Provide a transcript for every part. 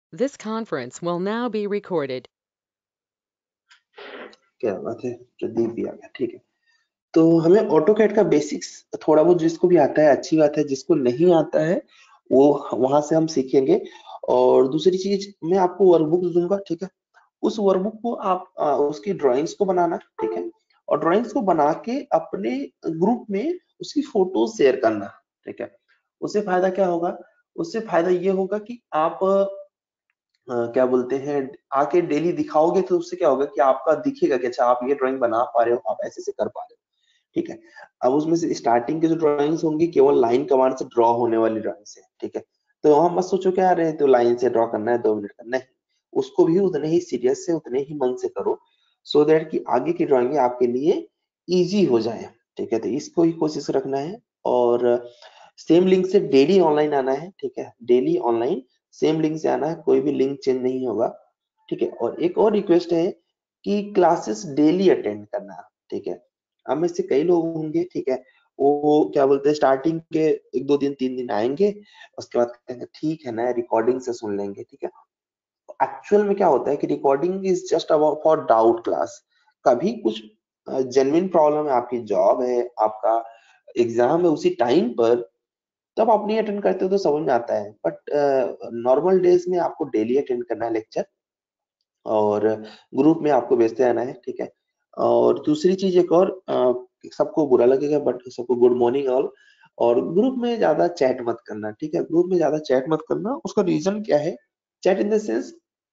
This conference will now be recorded. क्या बात है, प्रदीप भी आ गया। ठीक है, तो हमें ऑटोकैड का बेसिक्स थोड़ा बहुत जिसको भी आता है अच्छी बात है, जिसको नहीं आता है वो वहां से हम सीखेंगे। और दूसरी चीज मैं आपको वर्कबुक दूंगा, ठीक है। उस वर्कबुक को आप उसकी ड्राइंग्स को बनाना, ठीक है। और ड्राइंग्स को बना के अपने ग्रुप में उसकी फोटो शेयर करना, ठीक है। उससे फायदा क्या होगा? उससे फायदा ये होगा कि आप क्या बोलते हैं, आके डेली दिखाओगे तो उससे क्या होगा कि आपका दिखेगा कि अच्छा आप ये ड्राइंग बना पा रहे हो, आप ऐसे से कर पा रहे हो, ठीक है। अब उसमें से स्टार्टिंग के जो ड्राइंग्स होंगी केवल लाइन कमांड से ड्रॉ होने वाली ड्राइंग्स है, ठीक है। तो हम मत सोचो क्या रहे तो लाइन से ड्रॉ करना है 2 मिनट का, नहीं। उसको भी उतने ही सीरियस से उतने ही मन से करो, सो दैट कि आगे की ड्राइंग आपके लिए इजी हो जाए, ठीक है। तो इसको ही कोशिश रखना है। और सेम लिंक से डेली ऑनलाइन आना है, ठीक है। डेली ऑनलाइन सेम लिंक से आना है, कोई भी लिंक चेंज नहीं होगा, ठीक है। और एक और रिक्वेस्ट है कि क्लासेस डेली अटेंड करना, ठीक है। हम में से कई लोग होंगे, ठीक है, वो क्या बोलते हैं स्टार्टिंग के 1 2 दिन 3 दिन आएंगे, उसके बाद कहेंगे ठीक है ना रिकॉर्डिंग से सुन लेंगे, ठीक है। एक्चुअल में क्या होता है कि recording is just about for doubt class. कभी कुछ जेन्युइन प्रॉब्लम है, आपकी जॉब है, आपका एग्जाम है उसी टाइम पर, तब आप नहीं अटेंड करते हो तो समझ में आता है। बट नॉर्मल डेज में आपको डेली अटेंड करना है लेक्चर, और ग्रुप में आपको भेजते आना है, ठीक है। और दूसरी चीज एक और, सबको बुरा लगेगा बट सबको गुड मॉर्निंग ऑल। और ग्रुप में ज्यादा चैट मत करना, ठीक है। ग्रुप में ज्यादा चैट मत करना, उसका रीजन क्या है? Chat in the sense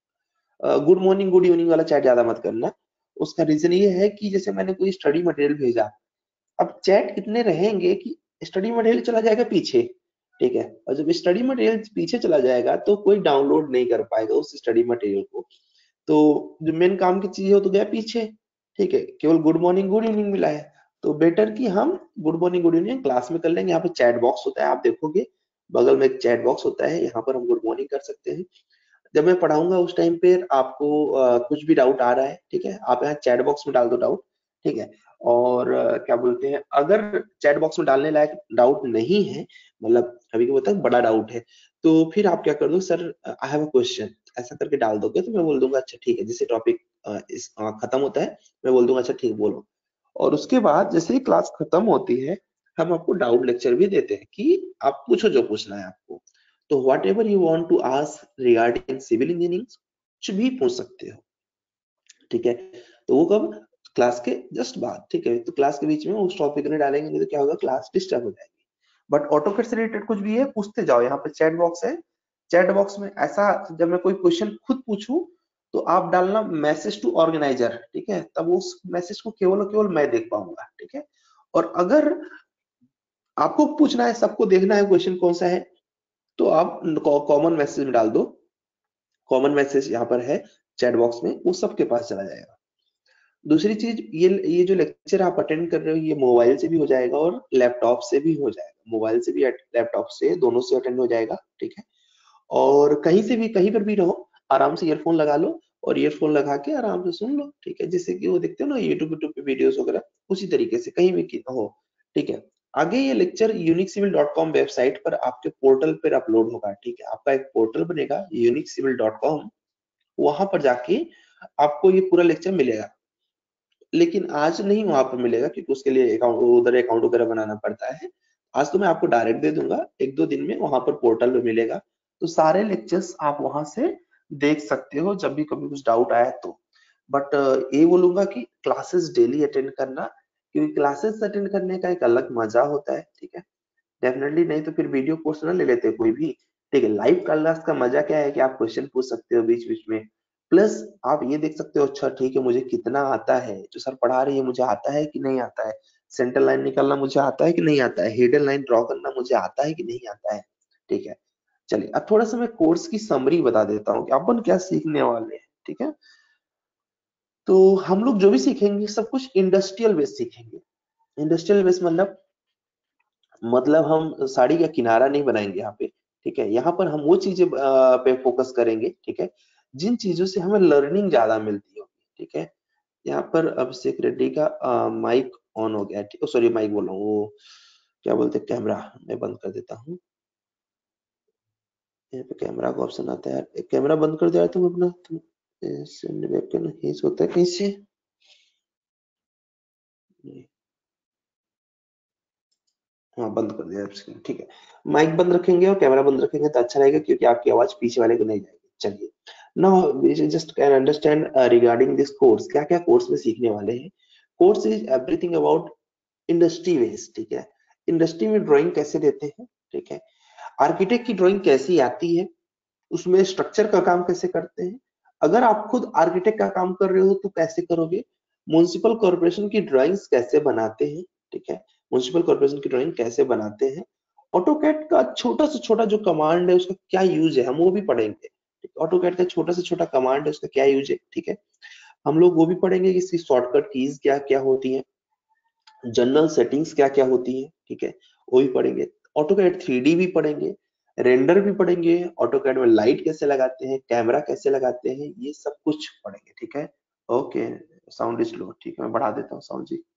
good morning good evening वाला चैट ज्यादा मत करना। उसका रीजन ये है कि जैसे मैंने कोई स्टडी मटेरियल भेजा, अब चैट इतने रहेंगे कि स्टडी मटेरियल चला जाएगा पीछे, ठीक है। और जब स्टडी मटेरियल पीछे चला जाएगा तो कोई डाउनलोड नहीं कर पाएगा उस स्टडी मटेरियल को। तो जो मेन काम की चीज है वो तो गया पीछे, ठीक है। केवल गुड मॉर्निंग गुड इवनिंग मिला है, तो बेटर कि हम good morning good evening class में कर लेंगे। यहाँ पे चैट बॉक्स होता है, आप देखोगे बगल में एक चैट बॉक्स होता है, यहाँ पर हम गुड मॉर्निंग कर सकते हैं। जब मैं पढ़ाऊंगा उस टाइम पे आपको कुछ भी डाउट आ रहा है, ठीक है, आप यहाँ चैट बॉक्स में डाल दो डाउट, ठीक है। और क्या बोलते हैं, अगर चैट बॉक्स में डालने लायक डाउट नहीं है, मतलब कभी कभी होता है बड़ा डाउट है, तो फिर आप क्या कर दो, sir I have a question, ऐसा करके डाल दोगे तो मैं बोल दूंगा अच्छा ठीक है, जिससे टॉपिक इस खत्म होता है मैं बोल दूंगा अच्छा ठीक बोलो। और उसके बाद जैसे ही क्लास खत्म होती है, हम आपको डाउट लेक्चर भी देते हैं कि आप पूछो जो पूछना है आपको। तो whatever you want to ask regarding civil engineering कुछ भी पूछ सकते हो, ठीक है। तो वो कब? क्लास के जस्ट बाद, ठीक है। तो क्लास के बीच में उस टॉपिक में डालेंगे नहीं तो क्या होगा, क्लास डिस्टर्ब हो जाएगी। बट ऑटोकैड से रिलेटेड कुछ भी है पूछते जाओ, यहाँ पे चैट बॉक्स है। चैट बॉक्स में ऐसा जब मैं कोई क्वेश्चन खुद पूछूं तो आप डालना मैसेज टू ऑर्गेनाइजर, ठीक है। तब उस मैसेज को केवल और केवल मैं देख पाऊंगा, ठीक है। और अगर आपको पूछना है, सबको देखना है क्वेश्चन कौन सा है, तो आप कॉमन मैसेज में डाल दो। कॉमन मैसेज यहाँ पर है चैट बॉक्स में, वो सबके पास चला जाएगा। दूसरी चीज, ये जो लेक्चर आप अटेंड कर रहे हो ये मोबाइल से भी हो जाएगा और लैपटॉप से भी हो जाएगा, मोबाइल से भी लैपटॉप से, दोनों से अटेंड हो जाएगा, ठीक है। और कहीं से भी कहीं पर भी रहो, आराम से ईयरफोन लगा लो और ईयरफोन लगा के आराम से सुन लो, ठीक है। जैसे कि वो देखते हो ना यूट्यूब पे वीडियोस वगैरह, उसी तरीके से कहीं भी हो, ठीक है। आगे ये लेक्चर uniquecivil.com वेबसाइट पर आपके पोर्टल पर अपलोड होगा, ठीक है। आपका एक पोर्टल बनेगा uniquecivil.com, वहां पर जाके आपको ये पूरा लेक्चर मिलेगा। लेकिन आज नहीं वहां पर मिलेगा क्योंकि उसके लिए अकाउंट, उधर अकाउंट वगैरह बनाना पड़ता है। आज तो मैं आपको डायरेक्ट दे दूंगा, 1 2 दिन में वहां पर पोर्टल में मिलेगा। तो सारे लेक्चर्स आप वहां से देख सकते हो जब भी कभी कुछ डाउट आया तो। बट ये बोलूंगा कि क्लासेस डेली अटेंड करना, क्योंकि क्लासेस अटेंड करने का एक अलग मजा होता है, ठीक है। डेफिनेटली, नहीं तो फिर वीडियो कोर्स ना ले लेते कोई भी, ठीक है। लाइव क्लास का मजा क्या है कि आप क्वेश्चन पूछ सकते हो बीच बीच में, प्लस आप ये देख सकते हो अच्छा ठीक है मुझे कितना आता है, जो सर पढ़ा रही है मुझे आता है कि नहीं आता है, सेंटर लाइन निकालना मुझे आता है कि नहीं आता है, हिडन लाइन ड्रॉ करना मुझे आता है कि नहीं आता है, ठीक है। चलिए अब थोड़ा सा मैं कोर्स की समरी बता देता हूँ कि अपन क्या सीखने वाले हैं, ठीक है। तो हम लोग जो भी सीखेंगे सब कुछ इंडस्ट्रियल बेस सीखेंगे। इंडस्ट्रियल बेस मतलब हम साड़ी का किनारा नहीं बनाएंगे यहाँ पे, ठीक है। यहाँ पर हम वो चीजें पे फोकस करेंगे, ठीक है, जिन चीजों से हमें लर्निंग ज्यादा मिलती होगी, ठीक है। यहाँ पर अभिषेक रेड्डी का माइक ऑन हो गया है, ठीक, सॉरी माइक बोल रहा हूँ, वो क्या बोलते हैं, कैमरा मैं बंद कर देता हूँ। यहाँ पे कैमरा का ऑप्शन आता है यार, कैमरा बंद कर दिया तुम अपना, तुम वेबकैम हिंज होता है कहीं से। हाँ बंद कर दिया स्क्रीन, ठीक है। माइक बंद रखेंगे और कैमरा बंद रखेंगे तो अच्छा रहेगा, क्योंकि आपकी आवाज पीछे वाले को नहीं जाएगी। चलिए, now we just can understand regarding this course, क्या क्या कोर्स में सीखने वाले हैं। Course is everything about industry based, ठीक है। इंडस्ट्री में ड्राइंग कैसे देते हैं, ठीक है। आर्किटेक्ट की ड्राइंग कैसी आती है, उसमें स्ट्रक्चर का काम कैसे करते हैं। अगर आप खुद आर्किटेक्ट का काम कर रहे हो तो कैसे करोगे। म्युनिसिपल कॉर्पोरेशन की ड्राइंग्स कैसे बनाते हैं, ठीक है। म्युनिसिपल कॉर्पोरेशन की ड्राइंग कैसे बनाते हैं। ऑटोकैड का छोटा से छोटा जो कमांड है उसका क्या यूज है, हम वो भी पढ़ेंगे। ऑटोकैड का छोटा से छोटा कमांड है उसका क्या यूज है, ठीक है। हम लोग वो भी पढ़ेंगे कि इसकी शॉर्टकट कीज क्या क्या होती है, जनरल सेटिंग्स क्या क्या होती है, ठीक है। वो भी पढ़ेंगे। ऑटोकैड 3D भी पढ़ेंगे, रेंडर भी पढ़ेंगे, ऑटोकैड में लाइट कैसे लगाते हैं, कैमरा कैसे लगाते हैं, ये सब कुछ पढ़ेंगे, ठीक है। ओके, साउंड इज लो, ठीक है, मैं बढ़ा देता हूँ साउंड जी।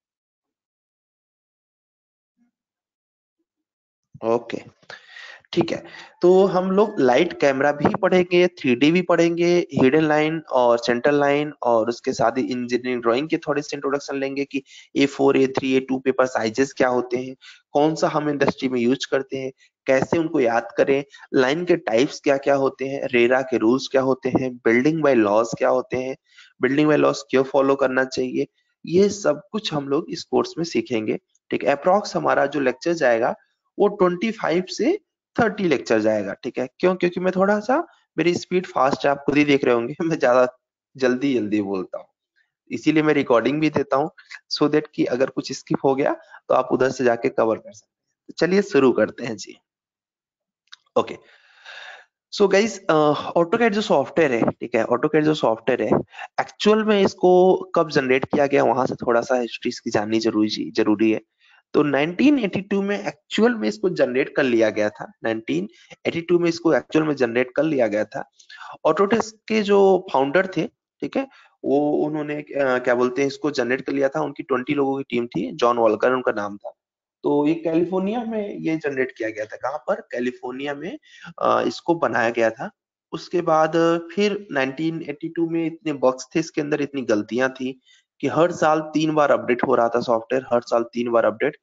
ओके, ठीक है। तो हम लोग लाइट कैमरा भी पढ़ेंगे, 3D भी पढ़ेंगे, हिडन लाइन और सेंट्रल लाइन, और उसके साथ ही इंजीनियरिंग ड्राइंग के थोड़े से इंट्रोडक्शन लेंगे कि A4 A3 A2 paper sizes क्या होते हैं, कौन सा हम इंडस्ट्री में यूज करते हैं, कैसे उनको याद करें, लाइन के टाइप्स क्या क्या होते हैं, रेरा के रूल्स क्या होते हैं, बिल्डिंग बाय लॉज क्या होते हैं, बिल्डिंग बाय लॉज क्यों फॉलो करना चाहिए, ये सब कुछ हम लोग इस कोर्स में सीखेंगे, ठीक है। अप्रॉक्स हमारा जो लेक्चर जाएगा वो 25 से 30 लेक्चर जाएगा, ठीक है। क्यों, क्योंकि मैं थोड़ा सा, मेरी स्पीड फास्ट है, आप खुद ही देख रहे होंगे मैं ज्यादा जल्दी जल्दी बोलता हूँ, इसीलिए मैं रिकॉर्डिंग भी देता हूँ, सो देट कि अगर कुछ स्किप हो गया तो आप उधर से जाके कवर कर सकते हैं। तो चलिए शुरू करते हैं जी। ओके, सो गाइस, ऑटोकैड जो सॉफ्टवेयर है, ठीक है, ऑटोकैड जो सॉफ्टवेयर है, एक्चुअल में इसको कब जनरेट किया गया, वहां से थोड़ा सा हिस्ट्री इसकी जाननी जरूरी है। तो 1982 में एक्चुअल में इसको जनरेट कर लिया गया था, 1982 में इसको एक्चुअल में जनरेट कर लिया गया था। ऑटोडेस्क के जो फाउंडर थे, ठीक है, वो उन्होंने क्या बोलते हैं, इसको जनरेट कर लिया था, उनकी 20 लोगों की टीम थी, जॉन वॉल्कर उनका नाम था। तो ये कैलिफोर्निया में ये जनरेट किया गया था, कहाँ पर, कैलिफोर्निया में इसको बनाया गया था। उसके बाद फिर 1982 में इतने बग्स थे इसके अंदर, इतनी गलतियां थी कि हर साल 3 बार अपडेट हो रहा था सॉफ्टवेयर, हर साल 3 बार अपडेट।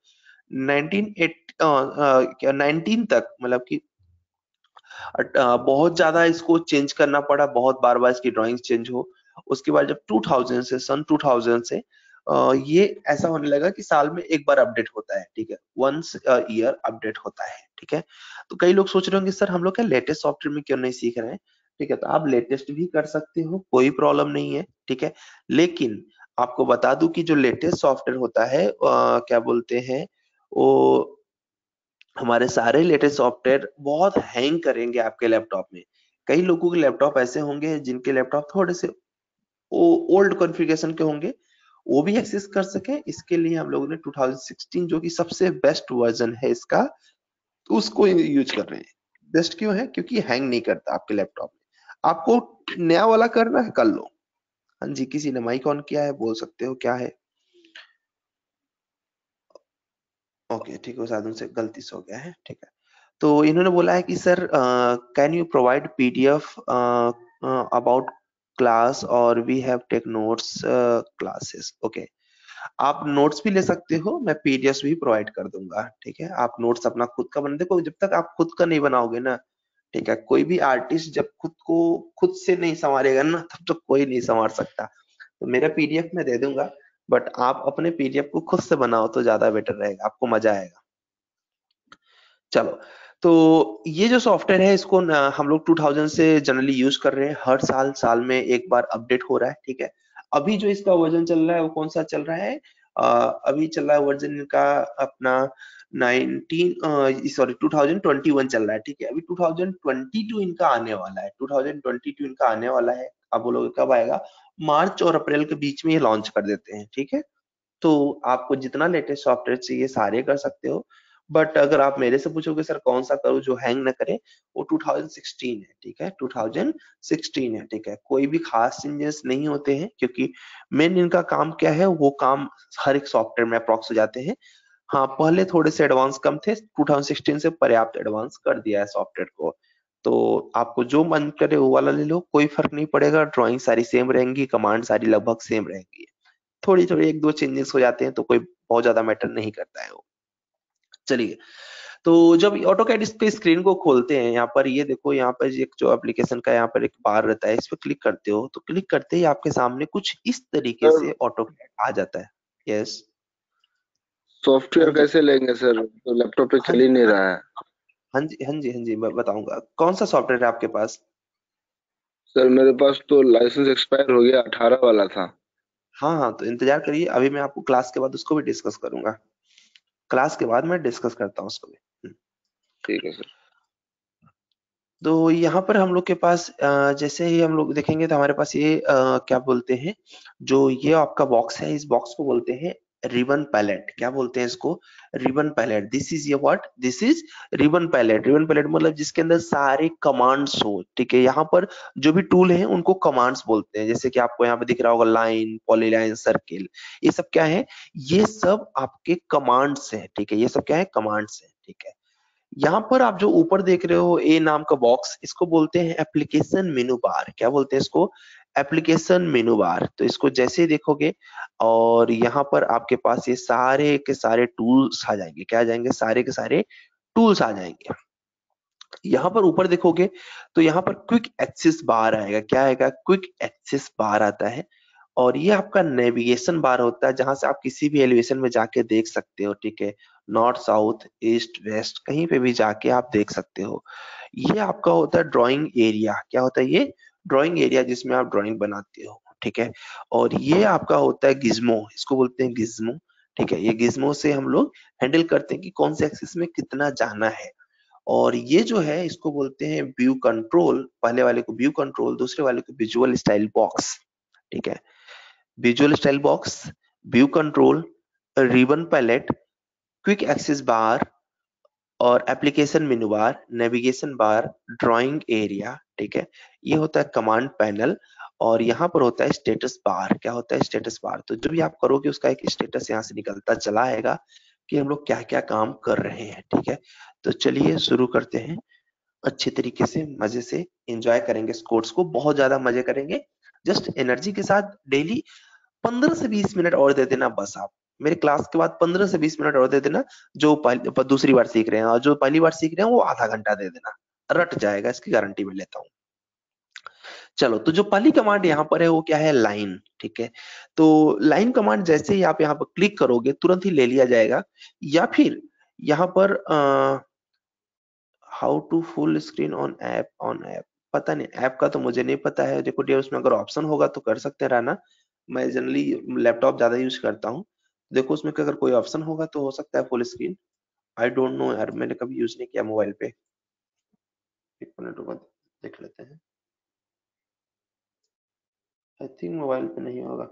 19 तक, मतलब कि बहुत ज्यादा इसको चेंज करना पड़ा, बहुत बार बार इसकी ड्राइंग चेंज हो। उसके बाद जब 2000 से, सन 2000 से ये ऐसा होने लगा कि साल में एक बार अपडेट होता है, ठीक है, वंस ईयर अपडेट होता है, ठीक है। तो कई लोग सोच रहे होंगे सर हम लोग क्या लेटेस्ट सॉफ्टवेयर में क्यों नहीं सीख रहे हैं, ठीक है। तो आप लेटेस्ट भी कर सकते हो, कोई प्रॉब्लम नहीं है, ठीक है। लेकिन आपको बता दूं कि जो लेटेस्ट सॉफ्टवेयर होता है, क्या बोलते हैं वो, हमारे सारे लेटेस्ट सॉफ्टवेयर बहुत हैंग करेंगे आपके लैपटॉप में। कई लोगों के लैपटॉप ऐसे होंगे जिनके लैपटॉप थोड़े से ओल्ड कॉन्फ़िगरेशन के होंगे, वो भी एक्सेस कर सके, इसके लिए हम लोगों ने 2016 जो कि सबसे बेस्ट वर्जन है इसका, उसको यूज कर रहे हैं। बेस्ट क्यों है, क्योंकि हैंग नहीं करता आपके लैपटॉप में। आपको नया वाला करना है, कर लो। हाँ जी, किसी ने माइक ऑन किया है, बोल सकते हो क्या है। ओके, ठीक है, शायद उनसे गलती से हो गया है, ठीक है। तो इन्होंने बोला है कि sir can you provide PDF about class, और we have take notes classes. Okay, आप नोट्स भी ले सकते हो, मैं पीडीएफ भी प्रोवाइड कर दूंगा, ठीक है। आप नोट्स अपना खुद का बना, देखो जब तक आप खुद का नहीं बनाओगे ना, ठीक है, कोई भी आर्टिस्ट जब खुद को खुद से नहीं संवारेगा ना, तब तो कोई नहीं संवार सकता। तो मेरा पीडीएफ मैं दे दूंगा, बट आप अपने पीडीएफ को खुद से बनाओ तो ज्यादा बेटर रहेगा, आपको मजा आएगा। चलो, तो ये जो सॉफ्टवेयर है इसको हम लोग 2000 से जनरली यूज कर रहे हैं, हर साल साल में एक बार अपडेट हो रहा है, ठीक है। अभी जो इसका वर्जन चल रहा है वो कौन सा चल रहा है, अभी चल रहा है वर्जन इनका अपना 2021 चल रहा है, ठीक है। अभी 2022 इनका आने वाला है, 2022 इनका आने वाला है। आप बोलोगे कब आएगा, मार्च और अप्रैल के बीच में ये लॉन्च कर देते हैं, ठीक है। तो आपको जितना लेटेस्ट सॉफ्टवेयर चाहिए सारे कर सकते हो, बट अगर आप मेरे से पूछोगे सर कौन सा करूं जो हैंग ना करे, वो 2016 है, ठीक है, 2016 है, ठीक है। कोई भी खास चेंजेस नहीं होते हैं, क्योंकि मेन इनका काम क्या है, वो काम हर एक सॉफ्टवेयर में अप्रॉक्स हो जाते हैं। हाँ, पहले थोड़े से एडवांस कम थे, 2016 से पर्याप्त एडवांस कर दिया है सॉफ्टवेयर को। तो आपको जो मन करे वो वाला ले लो, कोई फर्क नहीं पड़ेगा, ड्राइंग सारी सेम रहेंगी, कमांड सारी लगभग सेम रहेंगी। थोड़ी थोड़ी एक दो चेंजेस हो जाते हैं तो कोई बहुत ज्यादा मैटर नहीं करता है वो। चलिए, तो जब ऑटोकैड इस पे स्क्रीन को खोलते हैं, यहाँ पर ये देखो, यहाँ पर एक जो एप्लीकेशन का यहाँ पर एक बार रहता है, इस पे क्लिक करते हो तो क्लिक करते ही आपके सामने कुछ इस तरीके सर से ऑटोकैड आ जाता है। यस। हाँ सॉफ्टवेयर जी, कैसे लेंगे सर, तो लैपटॉप पे हाँ चल जी, ही नहीं हाँ रहा है। हाँ जी, हाँ जी, हाँ जी, मैं बताऊंगा कौन सा सॉफ्टवेयर है आपके पास। सर मेरे पास तो लाइसेंस एक्सपायर हो गया, 18 वाला था। हाँ हाँ, तो इंतजार करिए, अभी मैं आपको क्लास के बाद उसको भी डिस्कस करूंगा। क्लास के बाद मैं डिस्कस करता हूँ उसको भी। ठीक है सर। तो यहाँ पर हम लोग के पास जैसे ही हम लोग देखेंगे तो हमारे पास ये क्या बोलते हैं, जो ये आपका बॉक्स है, इस बॉक्स को बोलते हैं रिबन पैलेट। क्या बोलते हैं इसको? Ribbon palette. दिस इज ये what, this is ribbon palette. Ribbon palette मतलब जिसके अंदर सारे कमांड्स हो, ठीक है। यहाँ पर जो भी टूल है उनको कमांड्स बोलते हैं, जैसे कि आपको यहाँ पे दिख रहा होगा लाइन, पॉलीलाइन, सर्किल, ये सब क्या है? ये सब आपके कमांड्स है, ठीक है। ये सब क्या है? कमांड्स है, ठीक है। यहाँ पर आप जो ऊपर देख रहे हो ए नाम का बॉक्स, इसको बोलते हैं एप्लीकेशन मेनू बार। क्या बोलते हैं इसको? Application menu bar. तो इसको जैसे ही देखोगे और यहाँ पर आपके पास ये सारे के सारे टूल्स आ जाएंगे। क्या आ जाएंगे? सारे के सारे टूल्स आ जाएंगे। यहाँ पर ऊपर देखोगे तो यहाँ पर क्विक एक्सेस बार आएगा। क्या आएगा? क्विक एक्सेस बार आता है। और ये आपका नेविगेशन बार होता है, जहां से आप किसी भी एलिवेशन में जाके देख सकते हो, ठीक है। नॉर्थ, साउथ, ईस्ट, वेस्ट, कहीं पे भी जाके आप देख सकते हो। ये आपका होता है ड्राइंग एरिया। क्या होता है ये? ड्राइंग एरिया, जिसमें आप ड्राइंग बनाते हो, ठीक है। और ये आपका होता है गिज्मो, इसको बोलते हैं गिज्मो, ठीक है। ये गिज्मो से हम लोग हैंडल करते हैं कि कौन से एक्सिस में कितना जाना है। और ये जो है इसको बोलते हैं व्यू कंट्रोल। पहले वाले को व्यू कंट्रोल, दूसरे वाले को विजुअल स्टाइल बॉक्स, ठीक है। Visual style box, view control, ribbon palette, quick access bar और application menu bar, navigation bar, drawing area, ठीक है। ये होता है कमांड पैनल। और यहाँ पर होता है स्टेटस बार। क्या होता है? Status bar. तो जो भी आप करोगे उसका एक स्टेटस यहाँ से निकलता चला आएगा कि हम लोग क्या क्या काम कर रहे हैं, ठीक है। तो चलिए शुरू करते हैं। अच्छे तरीके से मजे से एंजॉय करेंगे इस कोर्स को, बहुत ज्यादा मजे करेंगे। जस्ट एनर्जी के साथ डेली 15 से 20 मिनट और दे देना बस। आप मेरे क्लास के बाद 15 से 20 मिनट और दे देना, जो दूसरी बार सीख रहे हैं, और जो पहली बार सीख रहे हैं वो आधा घंटा दे देना, रट जाएगा, इसकी गारंटी मैं लेता हूँ। चलो, तो जो पहली कमांड यहाँ पर है वो क्या है? लाइन, ठीक है। तो लाइन कमांड जैसे ही आप यहाँ पर क्लिक करोगे तुरंत ही ले लिया जाएगा। या फिर यहाँ पर how to full screen on app, पता नहीं, ऐप का तो मुझे नहीं पता है। देखो डियर, उसमें अगर ऑप्शन होगा तो कर सकते हैं रहना। मैं जनरली लैपटॉप ज्यादा यूज करता हूँ। देखो उसमें अगर कोई ऑप्शन होगा तो हो सकता है full screen. I don't know यार, मैंने कभी यूज नहीं किया मोबाइल पे। एक मिनट रुको, देख लेते हैं। आई थिंक मोबाइल पे नहीं होगा,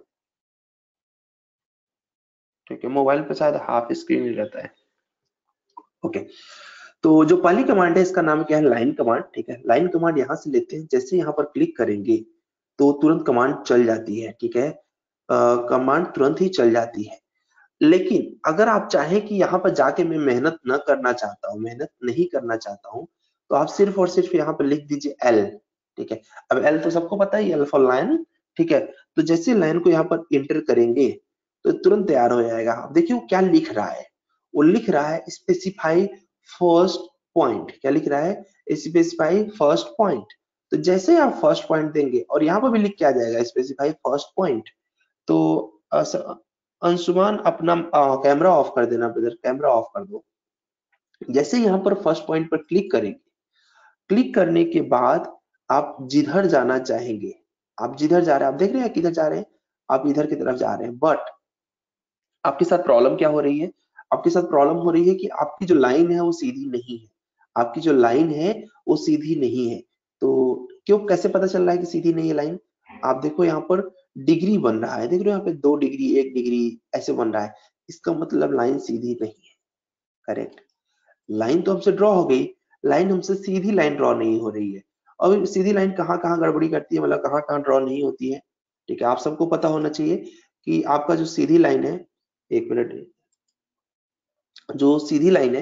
ठीक है। मोबाइल पे शायद हाफ स्क्रीन ही रहता है। ओके, तो जो पहली कमांड है इसका नाम क्या है? लाइन कमांड, ठीक है। लाइन कमांड यहाँ से लेते हैं, जैसे यहाँ पर क्लिक करेंगे तो तुरंत कमांड चल जाती है, ठीक है। कमांड तुरंत ही चल जाती है। लेकिन अगर आप चाहें कि यहाँ पर जाके मैं मेहनत न करना चाहता हूँ, मेहनत नहीं करना चाहता हूँ, तो आप सिर्फ और सिर्फ यहाँ पर लिख दीजिए एल, ठीक है। अब एल तो सबको पता ही, एल फॉर लाइन, ठीक है। तो जैसे लाइन को यहाँ पर इंटर करेंगे तो तुरंत तैयार हो जाएगा। अब देखिए वो क्या लिख रहा है, वो लिख रहा है स्पेसिफाई फर्स्ट पॉइंट। क्या लिख रहा है? Specify first point. तो जैसे आप फर्स्ट पॉइंट देंगे और यहाँ पर भी लिख के आ जाएगा स्पेसिफाई फर्स्ट पॉइंट। तो अंशुमान अपना कैमरा ऑफ कर देना ब्रदर, कैमरा ऑफ कर दो। जैसे यहाँ पर फर्स्ट पॉइंट पर क्लिक करेंगे, क्लिक करने के बाद आप जिधर जाना चाहेंगे, आप जिधर जा रहे हैं, आप देख रहे हैं किधर जा रहे हैं, आप इधर की तरफ जा रहे हैं। बट आपके साथ प्रॉब्लम क्या हो रही है? आपके साथ प्रॉब्लम हो रही है कि आपकी जो लाइन है वो सीधी नहीं है। आपकी जो लाइन है वो सीधी नहीं है। तो क्यों, कैसे पता चल रहा है कि सीधी नहीं है लाइन? आप देखो यहाँ पर डिग्री बन रहा है, देख रहे हो यहाँ पे 2 डिग्री, 1 डिग्री ऐसे बन रहा है। इसका मतलब लाइन सीधी नहीं है। करेक्ट। लाइन तो हमसे ड्रॉ हो गई, लाइन हमसे सीधी लाइन ड्रॉ नहीं हो रही है। अब सीधी लाइन कहाँ कहाँ गड़बड़ी करती है, मतलब कहाँ कहाँ ड्रॉ नहीं होती है, ठीक है। आप सबको पता होना चाहिए कि आपका जो सीधी लाइन है, एक मिनट, जो सीधी लाइन है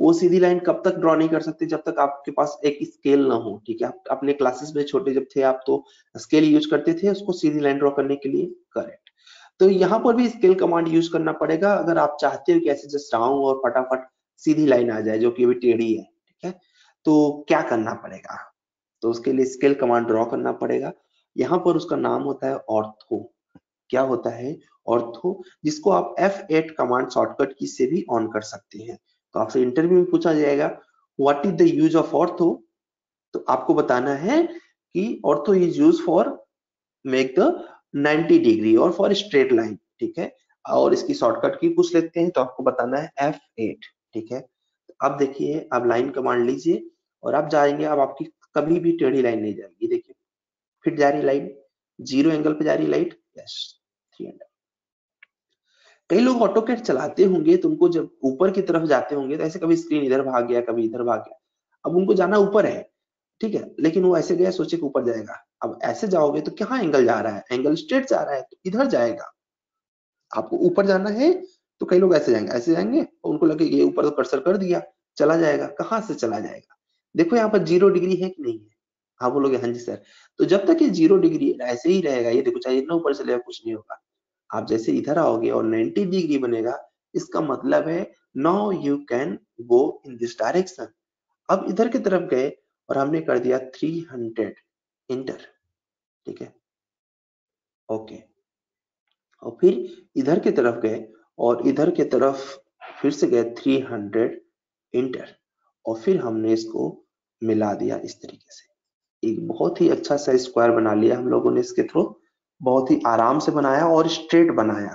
वो सीधी लाइन कब तक ड्रॉ नहीं कर सकते, जब तक आपके पास एक स्केल ना हो, ठीक है। आप अपने क्लासेस में छोटे जब थे आप तो स्केल यूज करते थे उसको सीधी लाइन ड्रॉ करने के लिए, करेक्ट। तो यहाँ पर भी स्केल कमांड यूज करना पड़ेगा अगर आप चाहते हो कि ऐसे जस्ट आऊं और फटाफट सीधी लाइन आ जाए जो कि अभी टेढ़ी है, ठीक है। तो क्या करना पड़ेगा, तो उसके लिए स्केल कमांड ड्रॉ करना पड़ेगा। यहाँ पर उसका नाम होता है ऑर्थो। क्या होता है, ऑर्थो, जिसको आप F8 कमांड शॉर्टकट की से भी ऑन कर सकते हैं। तो आपसे इंटरव्यू में पूछा जाएगा what is the use of ortho, तो आपको बताना है कि ortho is use for make the 90 degree और फॉर स्ट्रेट लाइन, ठीक है। और इसकी शॉर्टकट की पूछ लेते हैं तो आपको बताना है F8, ठीक है। अब देखिए, अब लाइन कमांड लीजिए और आप जाएंगे, अब आपकी कभी भी टेढ़ी लाइन नहीं जाएगी, देखिए फिर जा रही लाइन, जीरो एंगल पे जा रही लाइट, यस 300। कई लोग ऑटोकैड चलाते होंगे तो उनको जब ऊपर की तरफ जाते होंगे तो ऐसे कभी स्क्रीन इधर भाग गया कभी इधर भाग गया, अब उनको जाना ऊपर है, ठीक है, लेकिन वो ऐसे गया सोचे कि ऊपर जाएगा। अब ऐसे जाओगे तो कहाँ एंगल जा रहा है, एंगल स्ट्रेट जा रहा है तो इधर जाएगा। आपको ऊपर जाना है तो कई लोग ऐसे जाएंगे और उनको लगे ये ऊपर तो कर्सर कर दिया चला जाएगा, कहाँ से चला जाएगा। देखो यहाँ पर 0 डिग्री है कि नहीं है, हाँ बोलोगे हाँ जी सर। तो जब तक ये 0 डिग्री ऐसे ही रहेगा, ये देखो चाहे इतना ऊपर चलेगा कुछ नहीं होगा। आप जैसे इधर आओगे और 90 डिग्री बनेगा, इसका मतलब है now you can go in this direction. अब इधर की तरफ गए और हमने कर दिया 300 इंटर, ठीक है, ओके। और फिर इधर की तरफ गए और इधर की तरफ फिर से गए 300 इंटर, और फिर हमने इसको मिला दिया इस तरीके से। एक बहुत ही अच्छा सा स्क्वायर बना लिया हम लोगों ने इसके थ्रू, बहुत ही आराम से बनाया और स्ट्रेट बनाया।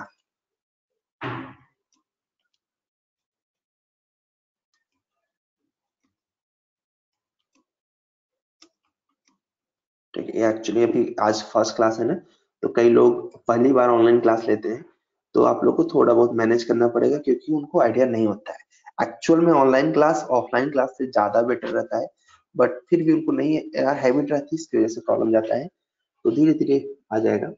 ठीक है, एक्चुअली अभी आज फर्स्ट क्लास है ना, तो कई लोग पहली बार ऑनलाइन क्लास लेते हैं, तो आप लोग को थोड़ा बहुत मैनेज करना पड़ेगा क्योंकि उनको आइडिया नहीं होता है। एक्चुअल में ऑनलाइन क्लास ऑफलाइन क्लास से ज्यादा बेटर रहता है, बट फिर भी उनको नहीं हैबिट रहती, इसकी वजह से प्रॉब्लम जाता है, तो धीरे धीरे आ जाएगा।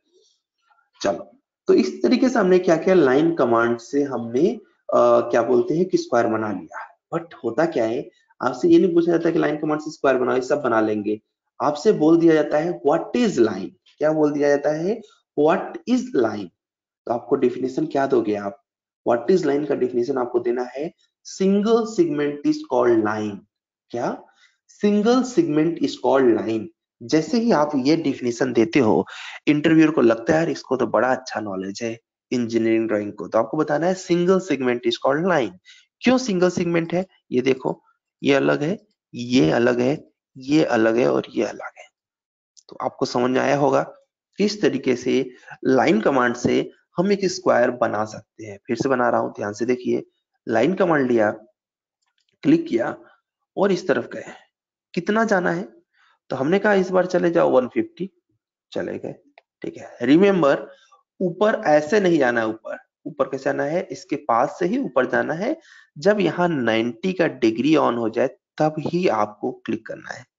चलो, तो इस तरीके से हमने क्या किया, लाइन कमांड से हमने क्या बोलते हैं कि स्क्वायर बना लिया। बट होता क्या है, आपसे ये नहीं पूछा जाता कि लाइन कमांड से स्क्वायर बनाओ, ये सब बना लेंगे। आपसे बोल दिया जाता है व्हाट इज लाइन, क्या बोल दिया जाता है, व्हाट इज लाइन। तो आपको डेफिनेशन क्या दोगे आप, व्हाट इज लाइन का डेफिनेशन आपको देना है, single segment is called line. क्या, single segment is called line. जैसे ही आप ये डेफिनेशन देते हो, इंटरव्यूअर को लगता है यार इसको तो बड़ा अच्छा नॉलेज है इंजीनियरिंग ड्राइंग को, तो आपको बताना है single segment is called line. क्यों सिंगल सेगमेंट है, ये देखो, ये अलग है, ये अलग है, ये अलग है और ये अलग है। तो आपको समझ में आया होगा किस तरीके से लाइन कमांड से हम एक स्क्वायर बना सकते हैं। फिर से बना रहा हूं, ध्यान से देखिए। लाइन कमांड लिया, क्लिक किया और इस तरफ गए, कितना जाना है, तो हमने कहा इस बार चले जाओ 150, चले गए, ठीक है। रिमेंबर, ऊपर ऐसे नहीं जाना है, ऊपर ऊपर कैसे जाना है, इसके पास से ही ऊपर जाना है। जब यहाँ 90 का डिग्री ऑन हो जाए तब ही आपको क्लिक करना है।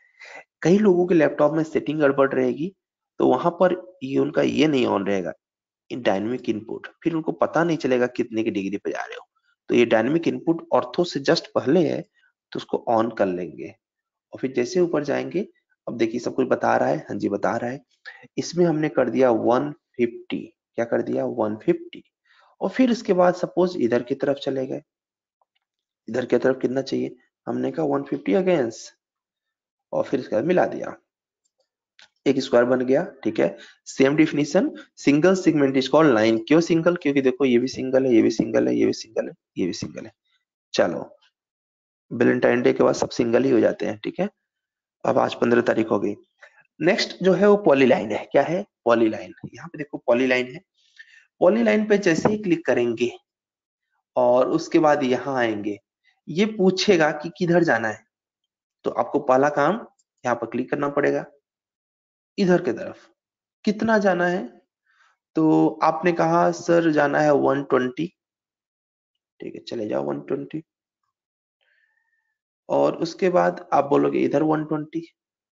कई लोगों के लैपटॉप में सेटिंग गड़बड़ रहेगी, तो वहां पर ये उनका ये नहीं ऑन रहेगा, डायनेमिक इनपुट, फिर उनको पता नहीं चलेगा कितने की डिग्री पे जा रहे हो। तो ये डायनेमिक इनपुट ऑर्थो से जस्ट पहले है, तो उसको ऑन कर लेंगे और फिर जैसे ऊपर जाएंगे। अब देखिए सब कुछ बता रहा है, हाँ जी बता रहा है। इसमें हमने कर दिया 150, क्या कर दिया 150, और फिर इसके बाद सपोज इधर की तरफ चले गए, इधर की तरफ कितना चाहिए, हमने कहा 150 अगेंस्ट, और फिर इसके बाद मिला दिया, एक स्क्वायर बन गया, ठीक है। Same definition, single segment is called line. क्यों सिंगल, क्योंकि देखो ये भी सिंगल है, ये भी सिंगल है, ये भी सिंगल है, ये भी सिंगल है। चलो, वैलेंटाइन डे के बाद सब सिंगल ही हो जाते हैं, ठीक है। अब आज 15 तारीख हो गई। नेक्स्ट जो है वो पॉलीलाइन है। क्या है, पॉलीलाइन। यहाँ पे देखो पॉलीलाइन है, पॉलीलाइन पे जैसे ही क्लिक करेंगे और उसके बाद यहाँ आएंगे, ये पूछेगा कि किधर जाना है। तो आपको पहला काम यहाँ पर क्लिक करना पड़ेगा, इधर की तरफ कितना जाना है, तो आपने कहा सर जाना है 120, ठीक है चले जाओ 120, और उसके बाद आप बोलोगे इधर 120,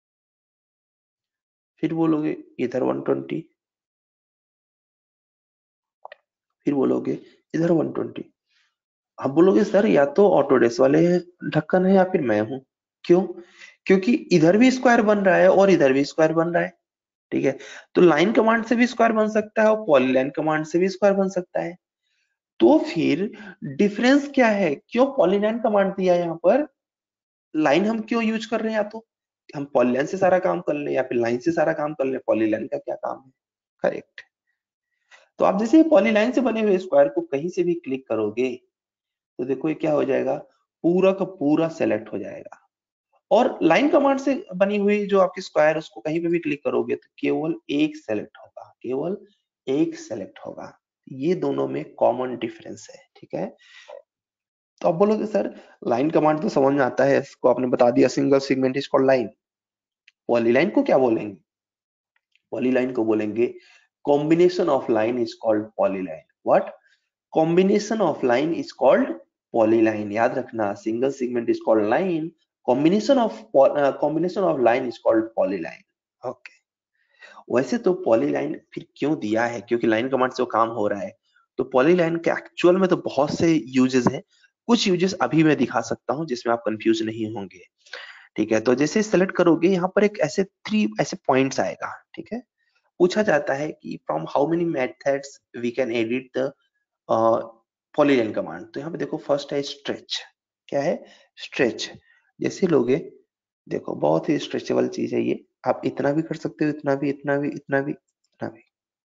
फिर बोलोगे इधर 120, फिर बोलोगे इधर 120, आप बोलोगे सर या तो ऑटोडेस्क वाले ढक्कन है या फिर मैं हूं। क्यों? क्योंकि इधर भी स्क्वायर बन रहा है और इधर भी स्क्वायर बन रहा है। ठीक है, तो लाइन कमांड से भी स्क्वायर बन सकता है और पॉलीलाइन कमांड से भी स्क्वायर बन सकता है। तो फिर डिफरेंस क्या है? क्यों पॉलीलाइन कमांड दिया है यहाँ पर? लाइन हम क्यों यूज कर रहे हैं? या तो हम पॉलीलाइन से सारा काम कर ले या फिर लाइन से सारा काम कर ले, पॉलीलाइन का क्या काम है? करेक्ट। तो आप जैसे पॉलीलाइन से बने हुए स्क्वायर को कहीं से भी क्लिक करोगे तो देखो ये क्या हो जाएगा, पूरा का पूरा सेलेक्ट हो जाएगा। और लाइन कमांड से बनी हुई जो आपकी स्क्वायर उसको कहीं पे भी क्लिक करोगे तो केवल एक सेलेक्ट होगा, केवल एक सेलेक्ट होगा। ये दोनों में कॉमन डिफरेंस है। ठीक है, तो आप बोलोगे सर लाइन कमांड तो समझ में आता है, इसको आपने बता दिया, single segment is called line. Polyline को क्या बोलेंगे? पॉलीलाइन को बोलेंगे combination of line is called polyline. What? Combination of line is called polyline. याद रखना, single segment is called line, combination of line is called polyline. Okay, वैसे तो polyline फिर क्यों दिया है? क्योंकि लाइन कमांड से वो काम हो रहा है। तो पॉलीलाइन के एक्चुअल में तो बहुत से यूजेस हैं, कुछ यूजेस अभी मैं दिखा सकता हूं जिसमें आप कंफ्यूज नहीं होंगे। ठीक है, तो जैसे सेलेक्ट करोगे यहाँ पर एक ऐसे 3 ऐसे पॉइंट्स आएगा। ठीक है, पूछा जाता है कि from how many methods we can edit the polyline command. तो यहाँ पे देखो फर्स्ट है स्ट्रेच। क्या है? स्ट्रेच। जैसे लोगे, देखो बहुत ही स्ट्रेचेबल चीज है ये, आप इतना भी कर सकते हो, इतना भी, इतना भी, इतना भी, इतना भी।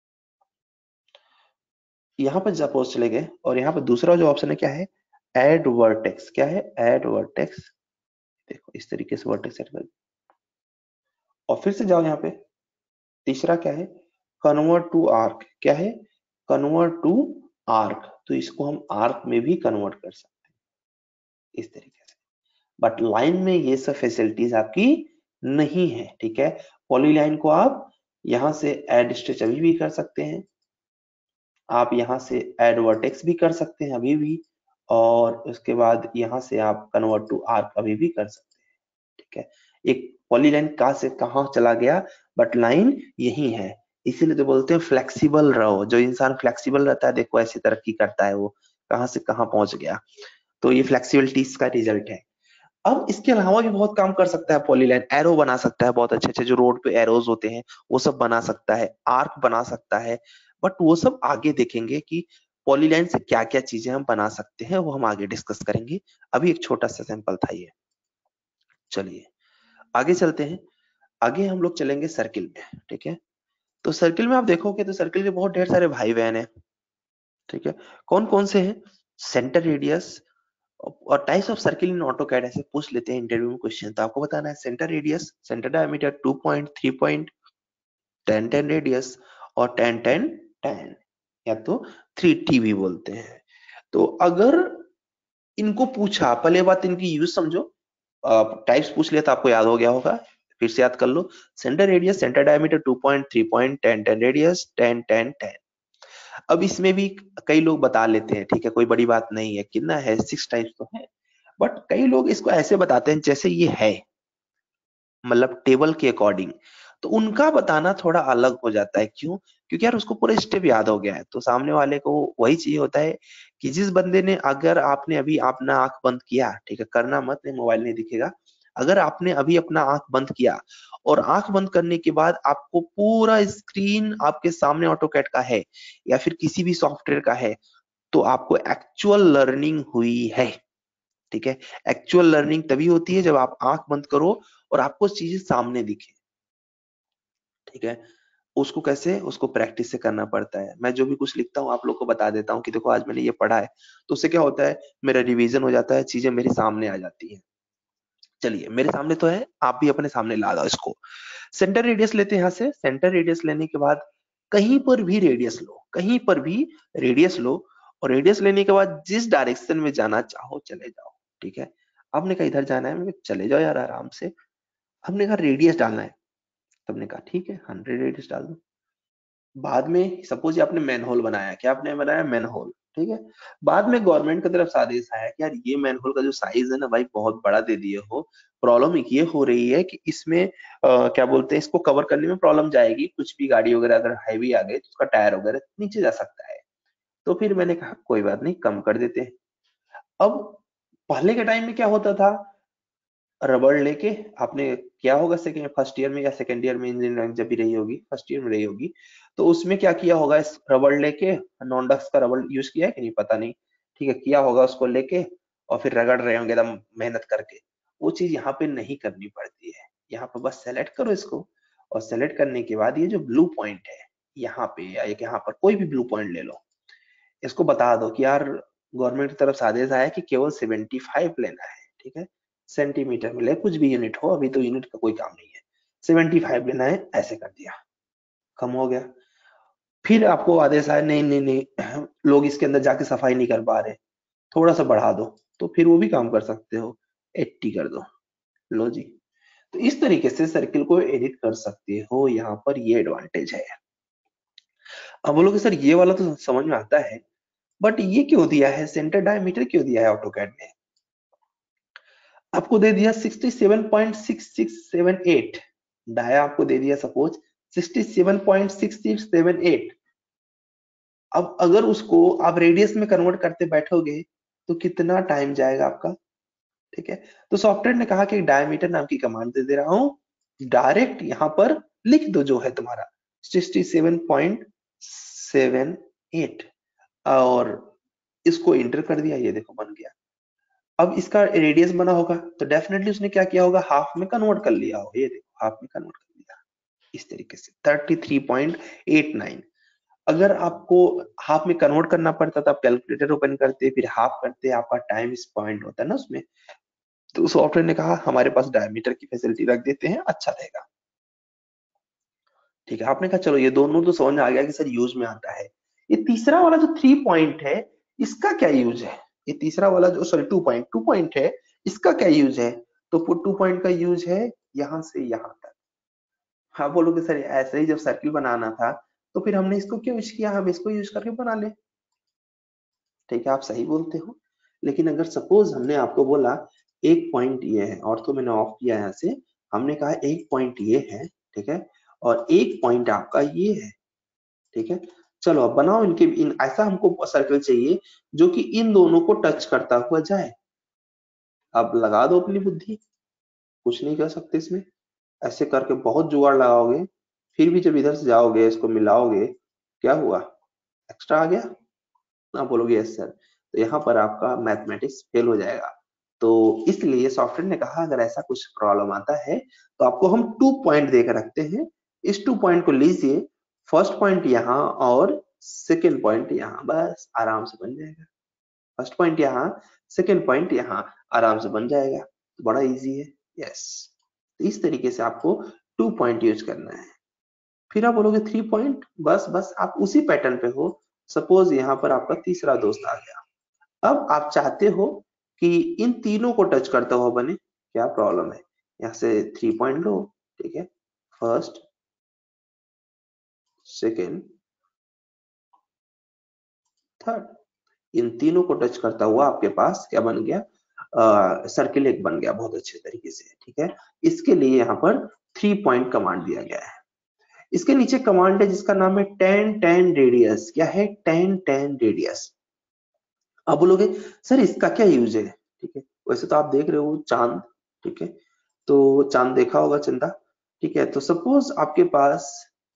यहाँ पर सपोज चले गए और यहाँ पर दूसरा जो ऑप्शन है क्या है? Add vertex. क्या है? Add vertex. देखो इस तरीके से वर्टेक्स ऐड कर, और फिर से जाओ यहाँ पे। तीसरा क्या है? Convert to arc. क्या है? Convert to arc. तो इसको हम आर्क में भी कन्वर्ट कर सकते हैं इस तरीके से। बट लाइन में ये सब फैसिलिटीज आपकी नहीं है। ठीक है, पॉलीलाइन को आप यहां से एड स्ट्रेच अभी भी कर सकते हैं, आप यहाँ से एड वर्टेक्स भी कर सकते हैं अभी भी, और उसके बाद यहाँ से आप कन्वर्ट टू आर्क अभी भी कर सकते हैं। ठीक है, एक पॉलीलाइन कहां से कहां चला गया, बट लाइन यही है। इसीलिए तो बोलते हैं फ्लेक्सिबल रहो। जो इंसान फ्लेक्सिबल रहता है देखो ऐसी तरक्की करता है, वो कहां से कहां पहुंच गया। तो ये फ्लेक्सिबिलिटी का रिजल्ट है। अब इसके अलावा भी बहुत काम कर सकता है पॉलीलाइन। एरो बना सकता है, बहुत अच्छे अच्छे जो रोड पे एरोज होते हैं वो सब बना सकता है, आर्क बना सकता है। बट वो सब आगे देखेंगे कि पॉलीलाइन से क्या क्या चीजें हम बना सकते हैं, वो हम आगे डिस्कस करेंगे। अभी एक छोटा सा सैंपल था ये। चलिए आगे चलते हैं। आगे हम लोग चलेंगे सर्किल में। ठीक है, तो सर्किल में आप देखोगे तो सर्किल के बहुत ढेर सारे भाई बहन है। ठीक है, कौन कौन से हैं? सेंटर रेडियस और types of circle in AutoCAD ऐसे पूछ लेते हैं इंटरव्यू में क्वेश्चन। तो आपको बताना है centre radius, centre diameter, 2 point, 3 point, 10 10 radius और 10 10 10, या तो 3T भी बोलते हैं। तो अगर इनको पूछा, पहले बात इनकी यूज समझो। टाइप्स पूछ लिया तो आपको याद हो गया होगा, फिर से याद कर लो। Centre radius, centre diameter, 2 point, 3 point, 10 10 radius, 10 10 10। अब इसमें भी कई लोग बता लेते हैं, ठीक है, कोई बड़ी बात नहीं है। कितना है? 6 टाइप्स तो है, बट कई लोग इसको ऐसे बताते हैं जैसे ये है, मतलब टेबल के अकॉर्डिंग। तो उनका बताना थोड़ा अलग हो जाता है। क्यों? क्योंकि यार उसको पूरा स्टेप याद हो गया है। तो सामने वाले को वही चाहिए होता है कि जिस बंदे ने, अगर आपने अभी अपना आंख बंद किया, ठीक है, करना मत, नहीं मोबाइल नहीं दिखेगा। अगर आपने अभी अपना आंख बंद किया और आंख बंद करने के बाद आपको पूरा स्क्रीन आपके सामने ऑटोकैड का है या फिर किसी भी सॉफ्टवेयर का है, तो आपको एक्चुअल लर्निंग हुई है। ठीक है, एक्चुअल लर्निंग तभी होती है जब आप आंख बंद करो और आपको चीजें सामने दिखे। ठीक है, उसको कैसे? उसको प्रैक्टिस से करना पड़ता है। मैं जो भी कुछ लिखता हूँ आप लोग को बता देता हूँ कि देखो आज मैंने ये पढ़ा है, तो उससे क्या होता है, मेरा रिवीजन हो जाता है, चीजें मेरे सामने आ जाती है। चलिए मेरे सामने तो है, आप भी अपने सामने ला दो इसको। सेंटर रेडियस लेते हैं यहाँ से। सेंटर रेडियस लेने के बाद कहीं पर भी रेडियस लो, कहीं पर भी रेडियस लो, और रेडियस लेने के बाद जिस डायरेक्शन में जाना चाहो चले जाओ। ठीक है, आपने कहा इधर जाना है, मैं चले जाओ यार आराम से। हमने कहा रेडियस डालना है, सबने कहा ठीक है 100 रेडियस डाल दो। बाद में सपोज आपने मैनहोल बनाया, क्या आपने बनाया? मैनहोल। ठीक है, बाद में गवर्नमेंट की तरफ से आदेश आया कि यार ये मैनहोल का जो साइज है ना भाई बहुत बड़ा दे दिए हो। प्रॉब्लम ये हो रही है कि इसमें क्या बोलते हैं, इसको कवर करने में प्रॉब्लम जाएगी, कुछ भी गाड़ी वगैरह अगर हैवी आ गई तो उसका टायर वगैरह नीचे जा सकता है। तो फिर मैंने कहा कोई बात नहीं, कम कर देते हैं। अब पहले के टाइम में क्या होता था, रबड़ लेके आपने किया होगा सेकेंड फर्स्ट ईयर में या सेकेंड ईयर में, इंजीनियरिंग जब भी रही होगी, फर्स्ट ईयर में रही होगी, तो उसमें क्या किया होगा, इस रबड़ लेके नॉन डक्स का रबड़ यूज किया है कि नहीं पता नहीं, ठीक है, किया होगा उसको लेके और फिर रगड़ रहे होंगे एकदम मेहनत करके। वो चीज यहाँ पे नहीं करनी पड़ती है, यहाँ पे बस सेलेक्ट करो इसको, और सेलेक्ट करने के बाद ये जो ब्लू पॉइंट है यहाँ पे या यहाँ पर कोई भी ब्लू पॉइंट ले लो, इसको बता दो कि यार गवर्नमेंट की तरफ से आदेश आया कि केवल 75 लेना है, ठीक है, सेंटीमीटर में ले, कुछ भी यूनिट हो, अभी तो यूनिट का कोई काम नहीं है, 75 लेना है, ऐसे कर दिया, कम हो गया। फिर आपको आदेश आया नहीं नहीं नहीं लोग इसके अंदर जाके सफाई नहीं कर पा रहे, थोड़ा सा बढ़ा दो, तो फिर वो भी काम कर सकते हो, 80 कर दो, लो जी। तो इस तरीके से सर्किल को एडिट कर सकते हो, यहाँ पर ये एडवांटेज है। अब बोलोगे सर ये वाला तो समझ में आता है, बट ये क्यों दिया है, सेंटर डायमीटर क्यों दिया है ऑटोकैड में, आपको दे दिया 67.6678, डाया आपको दे दिया सपोज 67.6678। अब अगर उसको आप रेडियस में कन्वर्ट करते बैठोगे तो कितना टाइम जाएगा आपका, ठीक है। तो सॉफ्टवेयर ने कहा कि डायमीटर नाम की कमांड दे रहा हूं, डायरेक्ट यहां पर लिख दो जो है तुम्हारा 67.78 और इसको इंटर कर दिया, ये देखो बन गया। अब इसका रेडियस बना होगा तो डेफिनेटली उसने क्या किया होगा, हाफ में कन्वर्ट कर लिया होगा, ये देखो हाफ में कन्वर्ट कर लिया, इस तरीके से 33.89। अगर आपको हाफ में कन्वर्ट करना पड़ता तो आप कैलकुलेटर ओपन करते, फिर हाफ करते, आपका टाइम इस पॉइंट होता है ना उसमें, तो सॉफ्टवेयर ने कहा हमारे पास डायमीटर की फैसिलिटी रख देते हैं, अच्छा रहेगा, ठीक है। आपने कहा चलो ये दोनों तो समझ में आ गया कि सर यूज में आता है। ये तीसरा वाला जो 3 पॉइंट है इसका क्या यूज है, ये तीसरा वाला जो सॉरी 2 पॉइंट है इसका क्या यूज है, तो 2 पॉइंट का यूज है यहां से यहां तक। हाँ बोलोगे सर ऐसे ही जब सर्किल बनाना था तो फिर हमने इसको क्यों यूज किया, हम इसको यूज करके बना ले, ठीक है, आप सही बोलते हो। लेकिन अगर सपोज हमने आपको बोला एक पॉइंट ये है, और तो मैंने ऑफ किया यहाँ से, हमने कहा एक पॉइंट ये है, ठीक है, और एक पॉइंट आपका ये है, ठीक है। चलो अब बनाओ इनके ऐसा हमको सर्कल चाहिए जो कि इन दोनों को टच करता हुआ जाए। अब लगा दो अपनी बुद्धि, कुछ नहीं कर सकते इसमें, ऐसे करके बहुत जुगाड़ लगाओगे, फिर भी जब इधर से जाओगे इसको मिलाओगे, क्या हुआ, एक्स्ट्रा आ गया, ना बोलोगे यस सर, तो यहाँ पर आपका मैथमेटिक्स फेल हो जाएगा। तो इसलिए सॉफ्टवेयर ने कहा अगर ऐसा कुछ प्रॉब्लम आता है तो आपको हम 2 पॉइंट देकर रखते हैं, इस 2 पॉइंट को लीजिए, फर्स्ट पॉइंट यहाँ और सेकेंड पॉइंट यहाँ, बस आराम से बन जाएगा, फर्स्ट पॉइंट यहाँ सेकेंड पॉइंट यहाँ, आराम से बन जाएगा, तो बड़ा इजी है, यस। इस तरीके से आपको 2 पॉइंट यूज करना है। फिर आप बोलोगे 3 पॉइंट, बस बस आप उसी पैटर्न पे हो, सपोज यहाँ पर आपका तीसरा दोस्त आ गया, अब आप चाहते हो कि इन तीनों को टच करता हुआ बने, क्या प्रॉब्लम है, यहाँ से 3 पॉइंट लो, ठीक है, फर्स्ट सेकेंड थर्ड, इन तीनों को टच करता हुआ आपके पास क्या बन गया, सर्किल एक बन गया बहुत अच्छे तरीके से, ठीक है। इसके लिए यहाँ पर 3 पॉइंट कमांड दिया गया है। इसके नीचे कमांड है जिसका नाम है 10 रेडियस, क्या है 10 रेडियस। आप बोलोगे सर इसका क्या यूज है, ठीक है, वैसे तो आप देख रहे हो चांद, ठीक है, तो चांद देखा होगा चंदा, ठीक है, तो सपोज आपके पास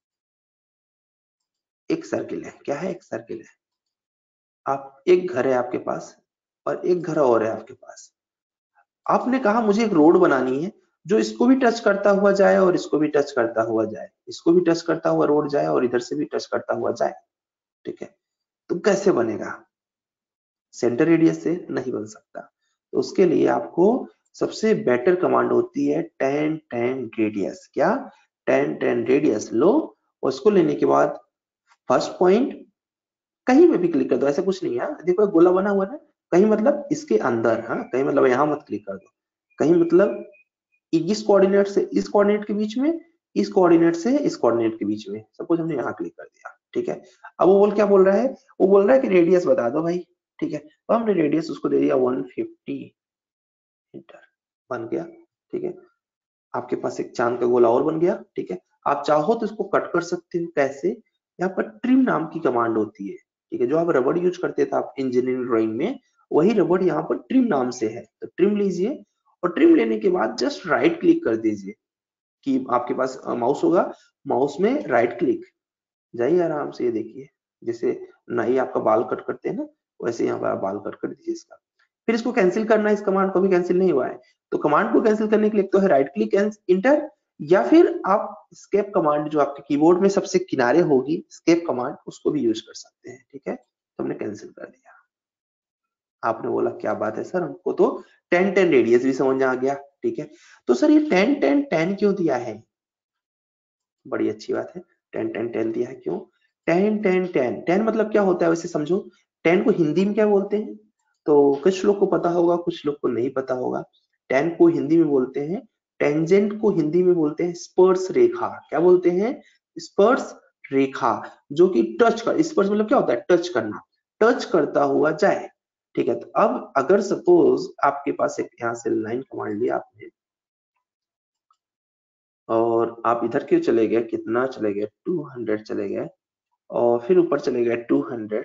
एक सर्किल है, क्या है, एक सर्किल है, आप एक घर है आपके पास और एक घर और है आपके पास, आपने कहा मुझे एक रोड बनानी है जो इसको भी टच करता हुआ जाए और इसको भी टच करता हुआ जाए, इसको भी टच करता हुआ रोड जाए और इधर से भी टच करता हुआ जाए, ठीक है, तो कैसे बनेगा, सेंटर रेडियस से नहीं बन सकता, तो उसके लिए आपको सबसे बेटर कमांड होती है 10 रेडियस, क्या 10 रेडियस लो, और उसको लेने के बाद फर्स्ट पॉइंट कहीं पे भी क्लिक कर दो, ऐसा कुछ नहीं है, देखो गोला बना हुआ है, कहीं मतलब इसके अंदर, हाँ कहीं मतलब यहाँ मत क्लिक कर दो, कहीं मतलब इस कोऑर्डिनेट से इस कोऑर्डिनेट के बीच में, इस कोऑर्डिनेट से इस कोऑर्डिनेट के बीच में, सपोज हमने यहाँ क्लिक कर दिया, ठीक है। अब वो क्या बोल रहा है, वो बोल रहा है कि रेडियस बता दो भाई, ठीक है, तो हमने रेडियस उसको दे दिया 150, इंटर, बन गया, ठीक है। आपके पास एक चांद का गोला और बन गया, ठीक है। आप चाहो तो इसको कट कर सकते हो, कैसे, यहाँ पर ट्रिम नाम की कमांड होती है, ठीक है, जो आप रबड़ यूज करते थे आप इंजीनियरिंग ड्राइंग में, वही रबड़ यहाँ पर ट्रिम नाम से है, तो ट्रिम लीजिए और ट्रिम लेने के बाद जस्ट राइट क्लिक कर दीजिए कि आपके पास माउस होगा, माउस में राइट क्लिक, जाइए आराम से, ये देखिए जैसे नाई आपका बाल कट करते हैं ना, वैसे यहाँ पर आप बाल कट कर दीजिए इसका। फिर इसको कैंसिल करना है, इस कमांड को भी कैंसिल नहीं हुआ है, तो कमांड को कैंसिल करने के लिए तो है राइट क्लिक इंटर, या फिर आप स्केप कमांड जो आपके कीबोर्ड में सबसे किनारे होगी, स्केप कमांड, उसको भी यूज कर सकते हैं। ठीक है, तो हमने कैंसिल कर दिया। आपने बोला क्या बात है सर, हमको तो 10-10 रेडियस भी समझ में आ गया। ठीक है, तो सर ये 10-10-10 क्यों दिया है? बड़ी अच्छी बात है, 10-10-10 दिया है क्यों? 10-10-10 मतलब क्या होता है वैसे समझो। 10 को हिंदी में क्या बोलते हैं? तो कुछ लोग को पता होगा, कुछ लोग को नहीं पता होगा। 10 को हिंदी में बोलते हैं, टेंजेंट को हिंदी में बोलते हैं स्पर्श रेखा। क्या बोलते हैं? स्पर्श रेखा, जो कि टच कर, स्पर्श मतलब क्या होता है? टच करना, टच करता हुआ जाए। ठीक है, तो अब अगर सपोज आपके पास एक यहाँ से लाइन कमांड लिया आपने और आप इधर क्यों चले गए, कितना चले गए, 200 चले गए, और फिर ऊपर चले गए 200।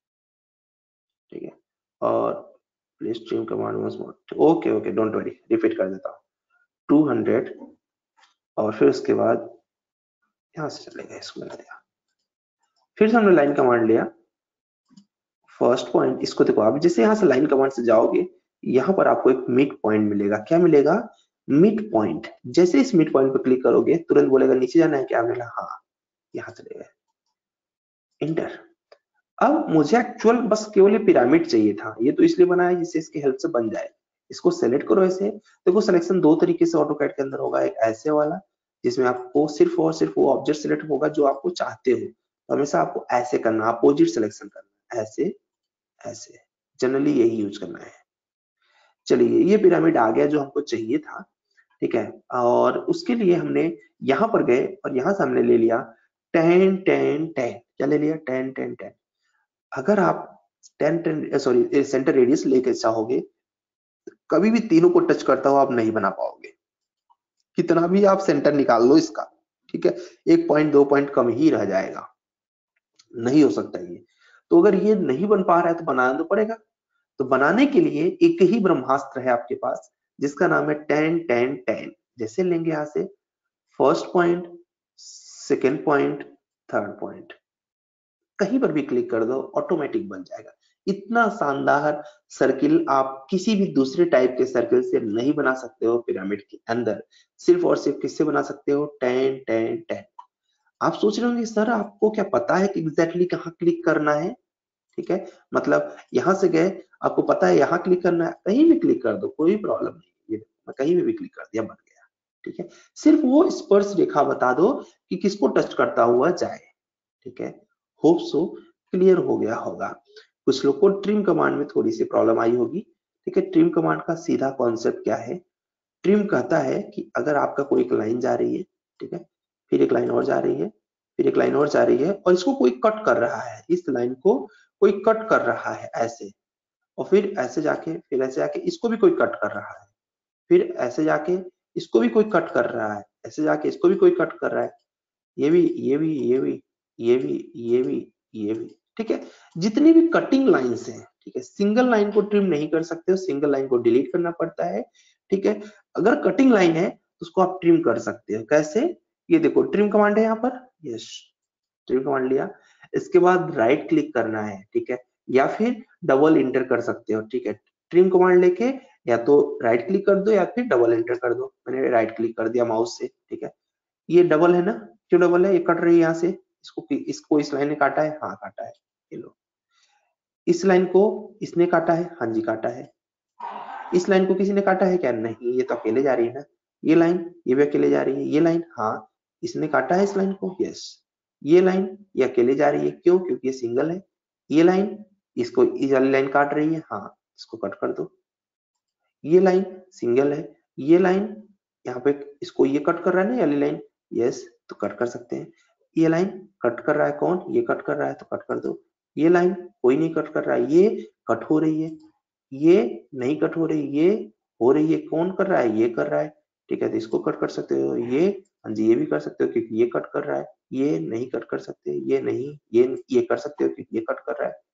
ठीक है, और please stream command once more, okay okay don't worry, repeat कर देता हूँ, 200 और फिर उसके बाद यहाँ से चले गए, इसको मिला दिया, फिर से हमने लाइन कमांड लिया, फर्स्ट पॉइंट, इसको देखो आप जैसे यहाँ से लाइन कमांड से जाओगे, यहाँ पर आपको एक मिड पॉइंट मिलेगा। क्या मिलेगा? Mid point. जैसे इस मिड पॉइंट पर क्लिक करोगे तुरंत बोलेगा नीचे जाना है क्या? मिला हाँ, यहाँ चले गए, इंटर। अब मुझे एक्चुअल बस केवल ये पिरामिड चाहिए था, ये तो इसलिए बनाया जिससे इसकी हेल्प से बन जाए। इसको सेलेक्ट करो ऐसे। देखो सिलेक्शन दो तरीके से ऑटोकैड के अंदर होगा, एक ऐसे वाला जिसमें आपको सिर्फ और सिर्फ वो ऑब्जेक्ट सिलेक्ट होगा जो आपको चाहते हो, तो हमेशा आपको ऐसे करना, अपोजिट सिलेक्शन करना, ऐसे ऐसे, जनरली यही यूज करना है। चलिए ये पिरामिड आ गया जो हमको चाहिए था। ठीक है, और उसके लिए हमने यहाँ पर गए और यहाँ से हमने ले लिया 10-10-10। क्या ले लिया? 10-10-10। अगर आप 10-10 सॉरी सेंटर रेडियस लेके चाहोगे, कभी भी तीनों को टच करता हुआ आप नहीं बना पाओगे, कितना भी आप सेंटर निकाल लो इसका। ठीक है, 1 पॉइंट 2 पॉइंट कम ही रह जाएगा, नहीं हो सकता ये। तो अगर ये नहीं बन पा रहा है तो बनाना तो पड़ेगा। तो बनाने के लिए एक ही ब्रह्मास्त्र है आपके पास जिसका नाम है 10-10-10। जैसे लेंगे यहाँ से first point, second point, third point, कहीं पर भी क्लिक कर दो, ऑटोमेटिक बन जाएगा। इतना शानदार सर्किल आप किसी भी दूसरे टाइप के सर्किल से नहीं बना सकते हो पिरामिड के अंदर, सिर्फ और सिर्फ किससे बना सकते हो? 10-10-10। आप सोच रहे होंगे सर आपको क्या पता है कि एग्जैक्टली कहाँ क्लिक करना है? ठीक है, मतलब यहां से गए, आपको पता है यहाँ क्लिक करना है, कहीं भी क्लिक कर दो, कोई प्रॉब्लम नहीं। ये मैं कहीं भी क्लिक कर दिया, बन गया। ठीक है, सिर्फ वो स्पर्श रेखा बता दो कि किसको टच करता हुआ जाए। ठीक है, होप सो क्लियर हो गया होगा। कुछ लोग को ट्रिम कमांड में थोड़ी सी प्रॉब्लम आई होगी। ठीक है, ट्रिम कमांड का सीधा कॉन्सेप्ट क्या है? ट्रिम कहता है कि अगर आपका कोई एक लाइन जा रही है, ठीक है, फिर एक लाइन और जा रही है, फिर एक लाइन और जा रही है, और इसको कोई कट कर रहा है, इस लाइन को कोई कट कर रहा है ऐसे, और फिर ऐसे जाके, फिर ऐसे जाके इसको भी कोई कट कर रहा है, फिर ऐसे जाके इसको भी कोई कट कर रहा है, ऐसे जाके इसको भी कोई कट कर रहा है, ये भी, ये भी, ये भी, ये भी, ये भी, ये भी। ठीक है, जितनी भी कटिंग लाइंस हैं, ठीक है, सिंगल लाइन को ट्रिम नहीं कर सकते हो, सिंगल लाइन को डिलीट करना पड़ता है। ठीक है, अगर कटिंग लाइन है तो उसको आप ट्रिम कर सकते हो। कैसे? ये देखो ट्रिम कमांड है यहाँ पर, यस, ट्रिम कमांड लिया, इसके बाद राइट क्लिक करना है। ठीक है, या फिर डबल इंटर कर सकते हो। ठीक है, ट्रिम कमांड लेके या तो राइट क्लिक कर दो या फिर डबल इंटर कर दो। मैंने राइट क्लिक कर दिया माउस से। ठीक है, ये डबल है ना, क्यों डबल है? ये कट रही है यहाँ से, इसको इस लाइन ने काटा है, हाँ काटा है, ये लो। इस लाइन को इसने काटा है, हाँ जी काटा है। इस लाइन को किसी ने काटा है क्या? नहीं, ये तो अकेले जा रही है ना। ये लाइन, ये भी अकेले जा रही है। ये लाइन, हाँ इसने काटा है इस लाइन को, यस। ये लाइन, ये अकेले जा रही है, क्यों? क्योंकि ये सिंगल है। ये लाइन, इसको ये वाली लाइन काट रही है, हाँ इसको कट कर दो। ये लाइन सिंगल है, ये लाइन यहाँ पे इसको ये कट कर रहा है ना, ये वाली लाइन, यस, तो कट कर सकते हैं। ये लाइन कट कर रहा है कौन? ये कट कर रहा है, तो कट कर दो। ये लाइन कोई नहीं कट कर रहा है, ये कट हो रही है, ये नहीं कट हो रही, ये हो रही है, कौन कर रहा है? ये कर रहा है। ठीक है, तो इसको कट कर सकते हो, ये, हाँ जी ये भी कर सकते हो क्योंकि ये कट कर रहा है। ये नहीं कट कर सकते, ये नहीं, ये कर सकते हो क्योंकि ये कट कर रहा है।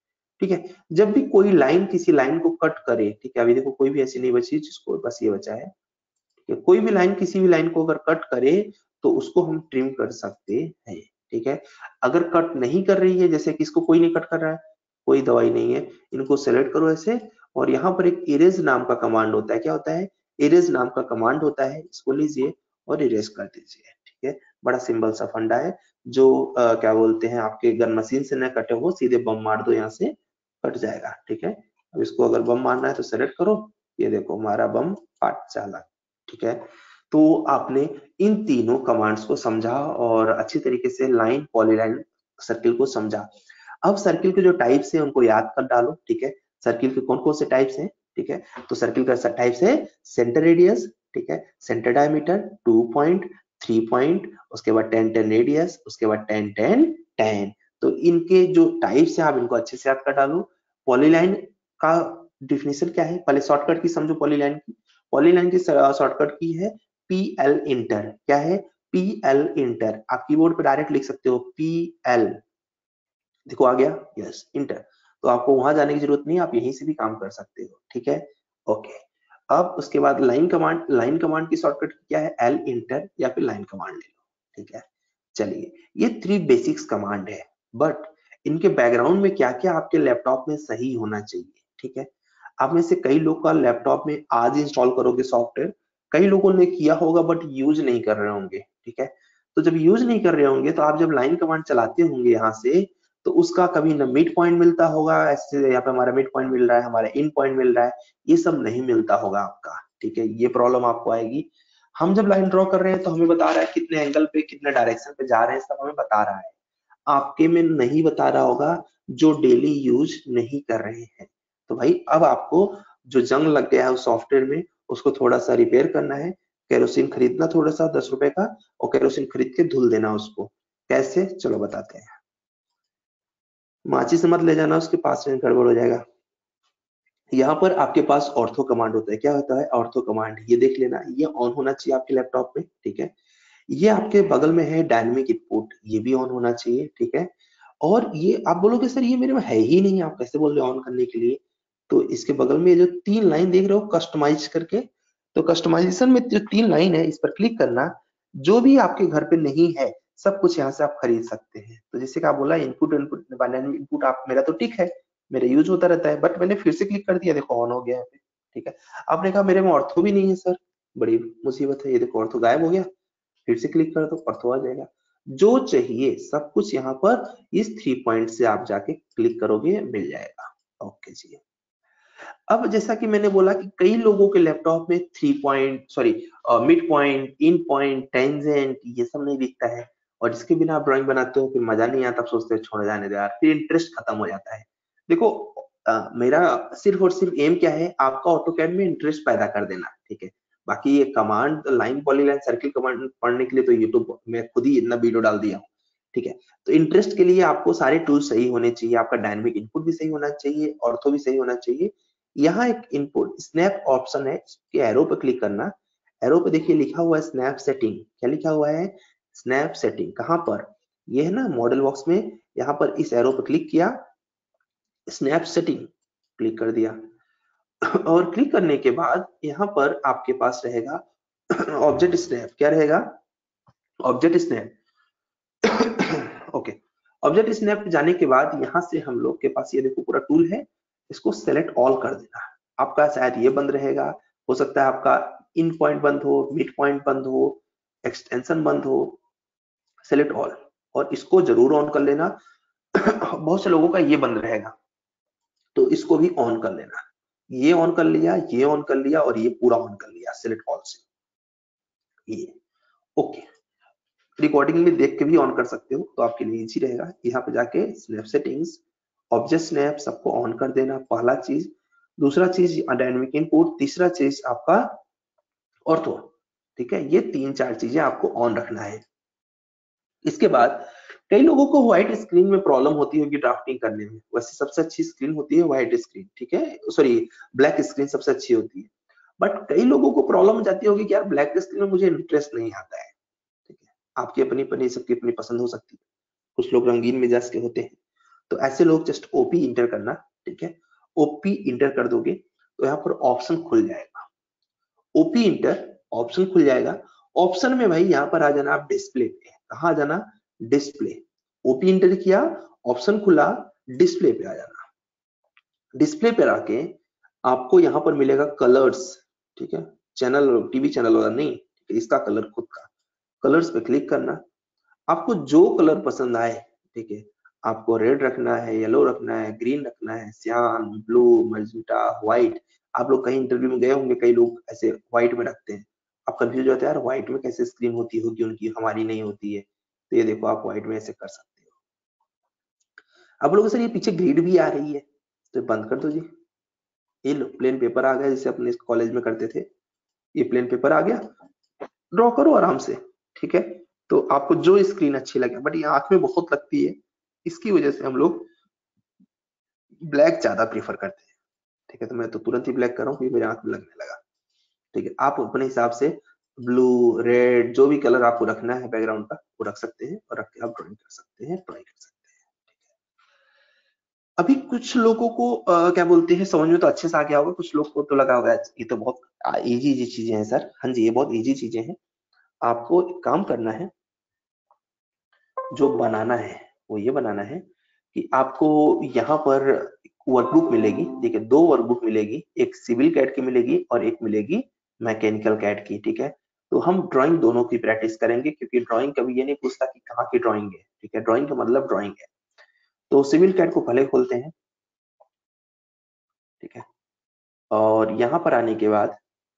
ठीक है। जब भी कोई लाइन किसी लाइन को कट करे, ठीक है, अभी देखो कोई भी ऐसी नहीं बची जिसको बस ये बचा है, ठीक है, कोई भी लाइन किसी भी लाइन को अगर कट करे तो उसको हम ट्रिम कर सकते हैं, ठीक है। अगर कट नहीं कर रही है, जैसे कि इसको कोई नहीं कट कर रहा है, कोई दवाई नहीं है, इनको सेलेक्ट करो ऐसे, और यहाँ पर एक इरेज नाम का कमांड होता है। क्या होता है? इरेज नाम का कमांड होता है, इसको लीजिए और इरेज कर दीजिए, ठीक है। बड़ा सिंपल सा फंडा है, जो क्या बोलते हैं, आपके गन मशीन से न कटे हो, सीधे बम मार दो, यहाँ से कट जाएगा, ठीक है। अब इसको अगर बम मारना है तो सेलेक्ट करो, ये देखो हमारा बम फट चला, ठीक है। तो आपने इन तीनों कमांड्स को समझा और अच्छी तरीके से लाइन, पॉलीलाइन, सर्किल को समझा। अब सर्किल के जो टाइप्स है उनको याद कर डालो, ठीक है। सर्किल के कौन कौन से टाइप्स हैं, ठीक है। तो सर्किल का टाइप्स है सेंटर रेडियस, ठीक है, सेंटर डायमीटर, 2 पॉइंट, 3 पॉइंट, उसके बाद 10-10 रेडियस, उसके बाद 10-10-10। तो इनके जो टाइप्स है आप इनको अच्छे से याद कर डालो। पॉलीलाइन का डिफिनेशन क्या है, पहले शॉर्टकट की समझो। पॉलीलाइन की, पॉलीलाइन की शॉर्टकट की है PL इंटर। क्या है? PL enter. आप कीबोर्ड पे डायरेक्ट लिख सकते हो PL, देखो आ गया, यस, इंटर। तो आपको वहां जाने की जरूरत नहीं, आप यहीं से भी काम कर सकते हो, ठीक है, ओके। अब उसके बाद लाइन कमांड, लाइन कमांड की शॉर्टकट क्या है? L इंटर या फिर लाइन कमांड ले लो, ठीक है। चलिए, ये 3 बेसिक्स कमांड है, बट इनके बैकग्राउंड में क्या क्या आपके लैपटॉप में सही होना चाहिए, ठीक है। आप में से कई लोग का लैपटॉप में आज इंस्टॉल करोगे सॉफ्टवेयर, कई लोगों ने किया होगा बट यूज नहीं कर रहे होंगे, ठीक है। तो जब यूज नहीं कर रहे होंगे तो आप जब लाइन कमांड चलाते होंगे यहाँ से, तो उसका कभी न मिड पॉइंट मिलता होगा, ऐसे यहाँ पे हमारा मिड पॉइंट मिल रहा है, हमारा इन पॉइंट मिल रहा है, ये सब नहीं मिलता होगा आपका, ठीक है। ये प्रॉब्लम आपको आएगी। हम जब लाइन ड्रॉ कर रहे हैं तो हमें बता रहा है कितने एंगल पे, कितने डायरेक्शन पे जा रहे हैं, सब हमें बता रहा है। आपके में नहीं बता रहा होगा जो डेली यूज नहीं कर रहे हैं। तो भाई अब आपको जो जंग लग गया है उस सॉफ्टवेयर में, उसको थोड़ा सा रिपेयर करना है। केरोसिन खरीदना थोड़ा सा 10 रुपए का, और केरोसिन खरीद के धुल देना उसको। कैसे, चलो बताते हैं। माचिस से मत ले जाना, उसके पास में गड़बड़ हो जाएगा। यहाँ पर आपके पास ऑर्थो कमांड होता है। क्या होता है ऑर्थो कमांड? ये देख लेना, ये ऑन होना चाहिए आपके लैपटॉप में, ठीक है। ये आपके बगल में है डायनेमिक इनपुट, ये भी ऑन होना चाहिए, ठीक है। और ये आप बोलोगे सर ये मेरे में है ही नहीं, आप कैसे बोल रहे हो ऑन करने के लिए? तो इसके बगल में जो 3 लाइन देख रहे हो कस्टमाइज करके, तो कस्टमाइजेशन में जो 3 लाइन है इस पर क्लिक करना। जो भी आपके घर पे नहीं है सब कुछ यहाँ से आप खरीद सकते हैं। तो जैसे कि आप बोला इनपुट, इनपुट डायनेमिक इनपुट, आप मेरा तो ठीक है, मेरा यूज होता रहता है, बट मैंने फिर से क्लिक कर दिया, देखो ऑन हो गया है, ठीक है। आपने कहा मेरे में ऑर्थो भी नहीं है सर, बड़ी मुसीबत है, ये देखो ऑर्थो गायब हो गया, फिर से क्लिक कर दो, ऑर्थो आ जाएगा। जो चाहिए सब कुछ यहाँ पर इस 3 पॉइंट से आप जाके क्लिक करोगे, मिल जाएगा, ओके जी। अब जैसा कि मैंने बोला कि कई लोगों के लैपटॉप में 3 point, sorry, mid point, in point, tangent, ये सब नहीं दिखता है, और इसके बिना आप ड्राइंग बनाते हो, फिर मजा नहीं आता, आप सोचते हो छोड़ जाने दो यार, फिर इंटरेस्ट खत्म हो जाता है। देखो मेरा सिर्फ और सिर्फ एम क्या है, आपका ऑटोकैड में इंटरेस्ट पैदा कर देना, ठीक है। बाकी ये command, line, polyline, circle command पढ़ने के लिए तो यूट्यूब में खुद ही इतना वीडियो डाल दिया हूँ, ठीक है। तो इंटरेस्ट के लिए आपको सारे टूल्स सही होने चाहिए, आपका डायनेमिक इनपुट भी सही होना चाहिए, ऑर्थो भी सही होना चाहिए। यहाँ एक इनपुट स्नैप ऑप्शन है, इसके एरो पे क्लिक करना। एरो पे देखिए लिखा हुआ है स्नैप सेटिंग। क्या लिखा हुआ है? Snap setting. कहाँ पर? ये है ना मॉडल बॉक्स में, यहाँ पर इस एरो पे क्लिक किया, स्नैप सेटिंग क्लिक कर दिया। और क्लिक करने के बाद यहाँ पर आपके पास रहेगा ऑब्जेक्ट स्नैप। क्या रहेगा? Object snap. Okay, object snap जाने के बाद यहाँ से हम लोग के पास ये देखो पूरा टूल है, इसको सेलेक्ट ऑल कर देना। आपका शायद ये बंद रहेगा, हो सकता है आपका इन पॉइंट बंद हो, मिड पॉइंट बंद हो, एक्सटेंशन बंद हो, सेलेक्ट ऑल, और इसको जरूर ऑन कर लेना। बहुत से लोगों का ये बंद रहेगा, तो इसको भी ऑन कर लेना। ये ऑन कर लिया, ये ऑन कर लिया, और ये पूरा ऑन कर लिया सेलेक्ट ऑल से, ये ओके। रिकॉर्डिंग में देख के भी ऑन कर सकते हो, तो आपके लिए इजी रहेगा। यहाँ पे जाके स्नैप सेटिंग्स, ऑब्जेक्ट स्नैप, सबको ऑन कर देना, पहला चीज। दूसरा चीज डायनेमिक इनपुट, तीसरा चीज आपका ऑर्थो, ठीक है। ये 3-4 चीजें आपको ऑन रखना है। इसके बाद कई लोगों को व्हाइट स्क्रीन में प्रॉब्लम होती होगी ड्राफ्टिंग करने में। वैसे सबसे अच्छी स्क्रीन होती है व्हाइट स्क्रीन, ठीक है, सॉरी ब्लैक स्क्रीन सबसे अच्छी होती है। बट कई लोगों को प्रॉब्लम हो जाती होगी कि यार ब्लैक स्क्रीन में मुझे इंटरेस्ट नहीं आता है, ठीक है। आपकी अपनी अपनी, सबकी अपनी पसंद हो सकती है, कुछ लोग रंगीन मिजाज के होते हैं। तो ऐसे लोग जस्ट ओपी इंटर करना, ठीक है। ओपी इंटर कर दोगे तो यहाँ पर ऑप्शन खुल जाएगा, ओपी इंटर ऑप्शन खुल जाएगा। ऑप्शन में भाई यहाँ पर आ जाना आप डिस्प्ले पे, कहा आ जाना डिस्प्ले, ओपी इंटर किया, ऑप्शन खुला, डिस्प्ले पे आ जाना। डिस्प्ले पे आके आपको यहाँ पर मिलेगा कलर्स, ठीक है, चैनल टीवी चैनल वाला नहीं, इसका कलर खुद का, कलर्स पे क्लिक करना। आपको जो कलर पसंद आए, ठीक है, आपको रेड रखना है, येलो रखना है, ग्रीन रखना है, सियान, ब्लू, मजेंटा, व्हाइट। आप लोग कहीं इंटरव्यू में गए होंगे, कई लोग ऐसे व्हाइट में रखते हैं, आप कंफ्यूज होते हैं यार व्हाइट में कैसे स्क्रीन होती होगी उनकी, हमारी नहीं होती है। तो ये देखो आप व्हाइट में ऐसे कर सकते हो। आप लोगों सर ये पीछे ग्रिड भी आ रही है, तो बंद कर दो जी। ये लो प्लेन पेपर आ गया, जैसे अपने कॉलेज में करते थे, ये प्लेन पेपर आ गया, ड्रॉ करो आराम से, ठीक है। तो आपको जो स्क्रीन अच्छी लगे, बट ये आंख में बहुत लगती है, इसकी वजह से हम लोग ब्लैक ज्यादा प्रीफर करते हैं, ठीक है। तो मैं तो तुरंत ही ब्लैक कर रहा हूँ क्योंकि मेरे आंख में लगने लगा, ठीक है। आप अपने हिसाब से ब्लू, रेड, जो भी कलर आपको रखना है बैकग्राउंड का वो रख सकते हैं, और रख के आप ड्राइंग कर सकते हैं, ड्राइंग कर सकते हैं। अभी कुछ लोगों को क्या बोलते हैं, समझ में तो अच्छे से आ गया होगा, कुछ लोग को तो लगा होगा ये तो बहुत इजी इजी चीजें हैं सर। हाँ जी, ये बहुत इजी चीजें हैं। आपको एक काम करना है, जो बनाना है वो ये बनाना है कि आपको यहाँ पर वर्कबुक मिलेगी, ठीक है, 2 वर्कबुक मिलेगी, एक सिविल कैड की मिलेगी और एक मिलेगी मैकेनिकल कैड की, ठीक है। तो हम ड्राइंग दोनों की प्रैक्टिस करेंगे, क्योंकि ड्राइंग कभी ये नहीं पूछता कि कहाँ की ड्राइंग है, ठीक है, ड्राइंग का मतलब ड्राइंग है। तो सिविल कैड को पहले खोलते हैं, ठीक है, और यहाँ पर आने के बाद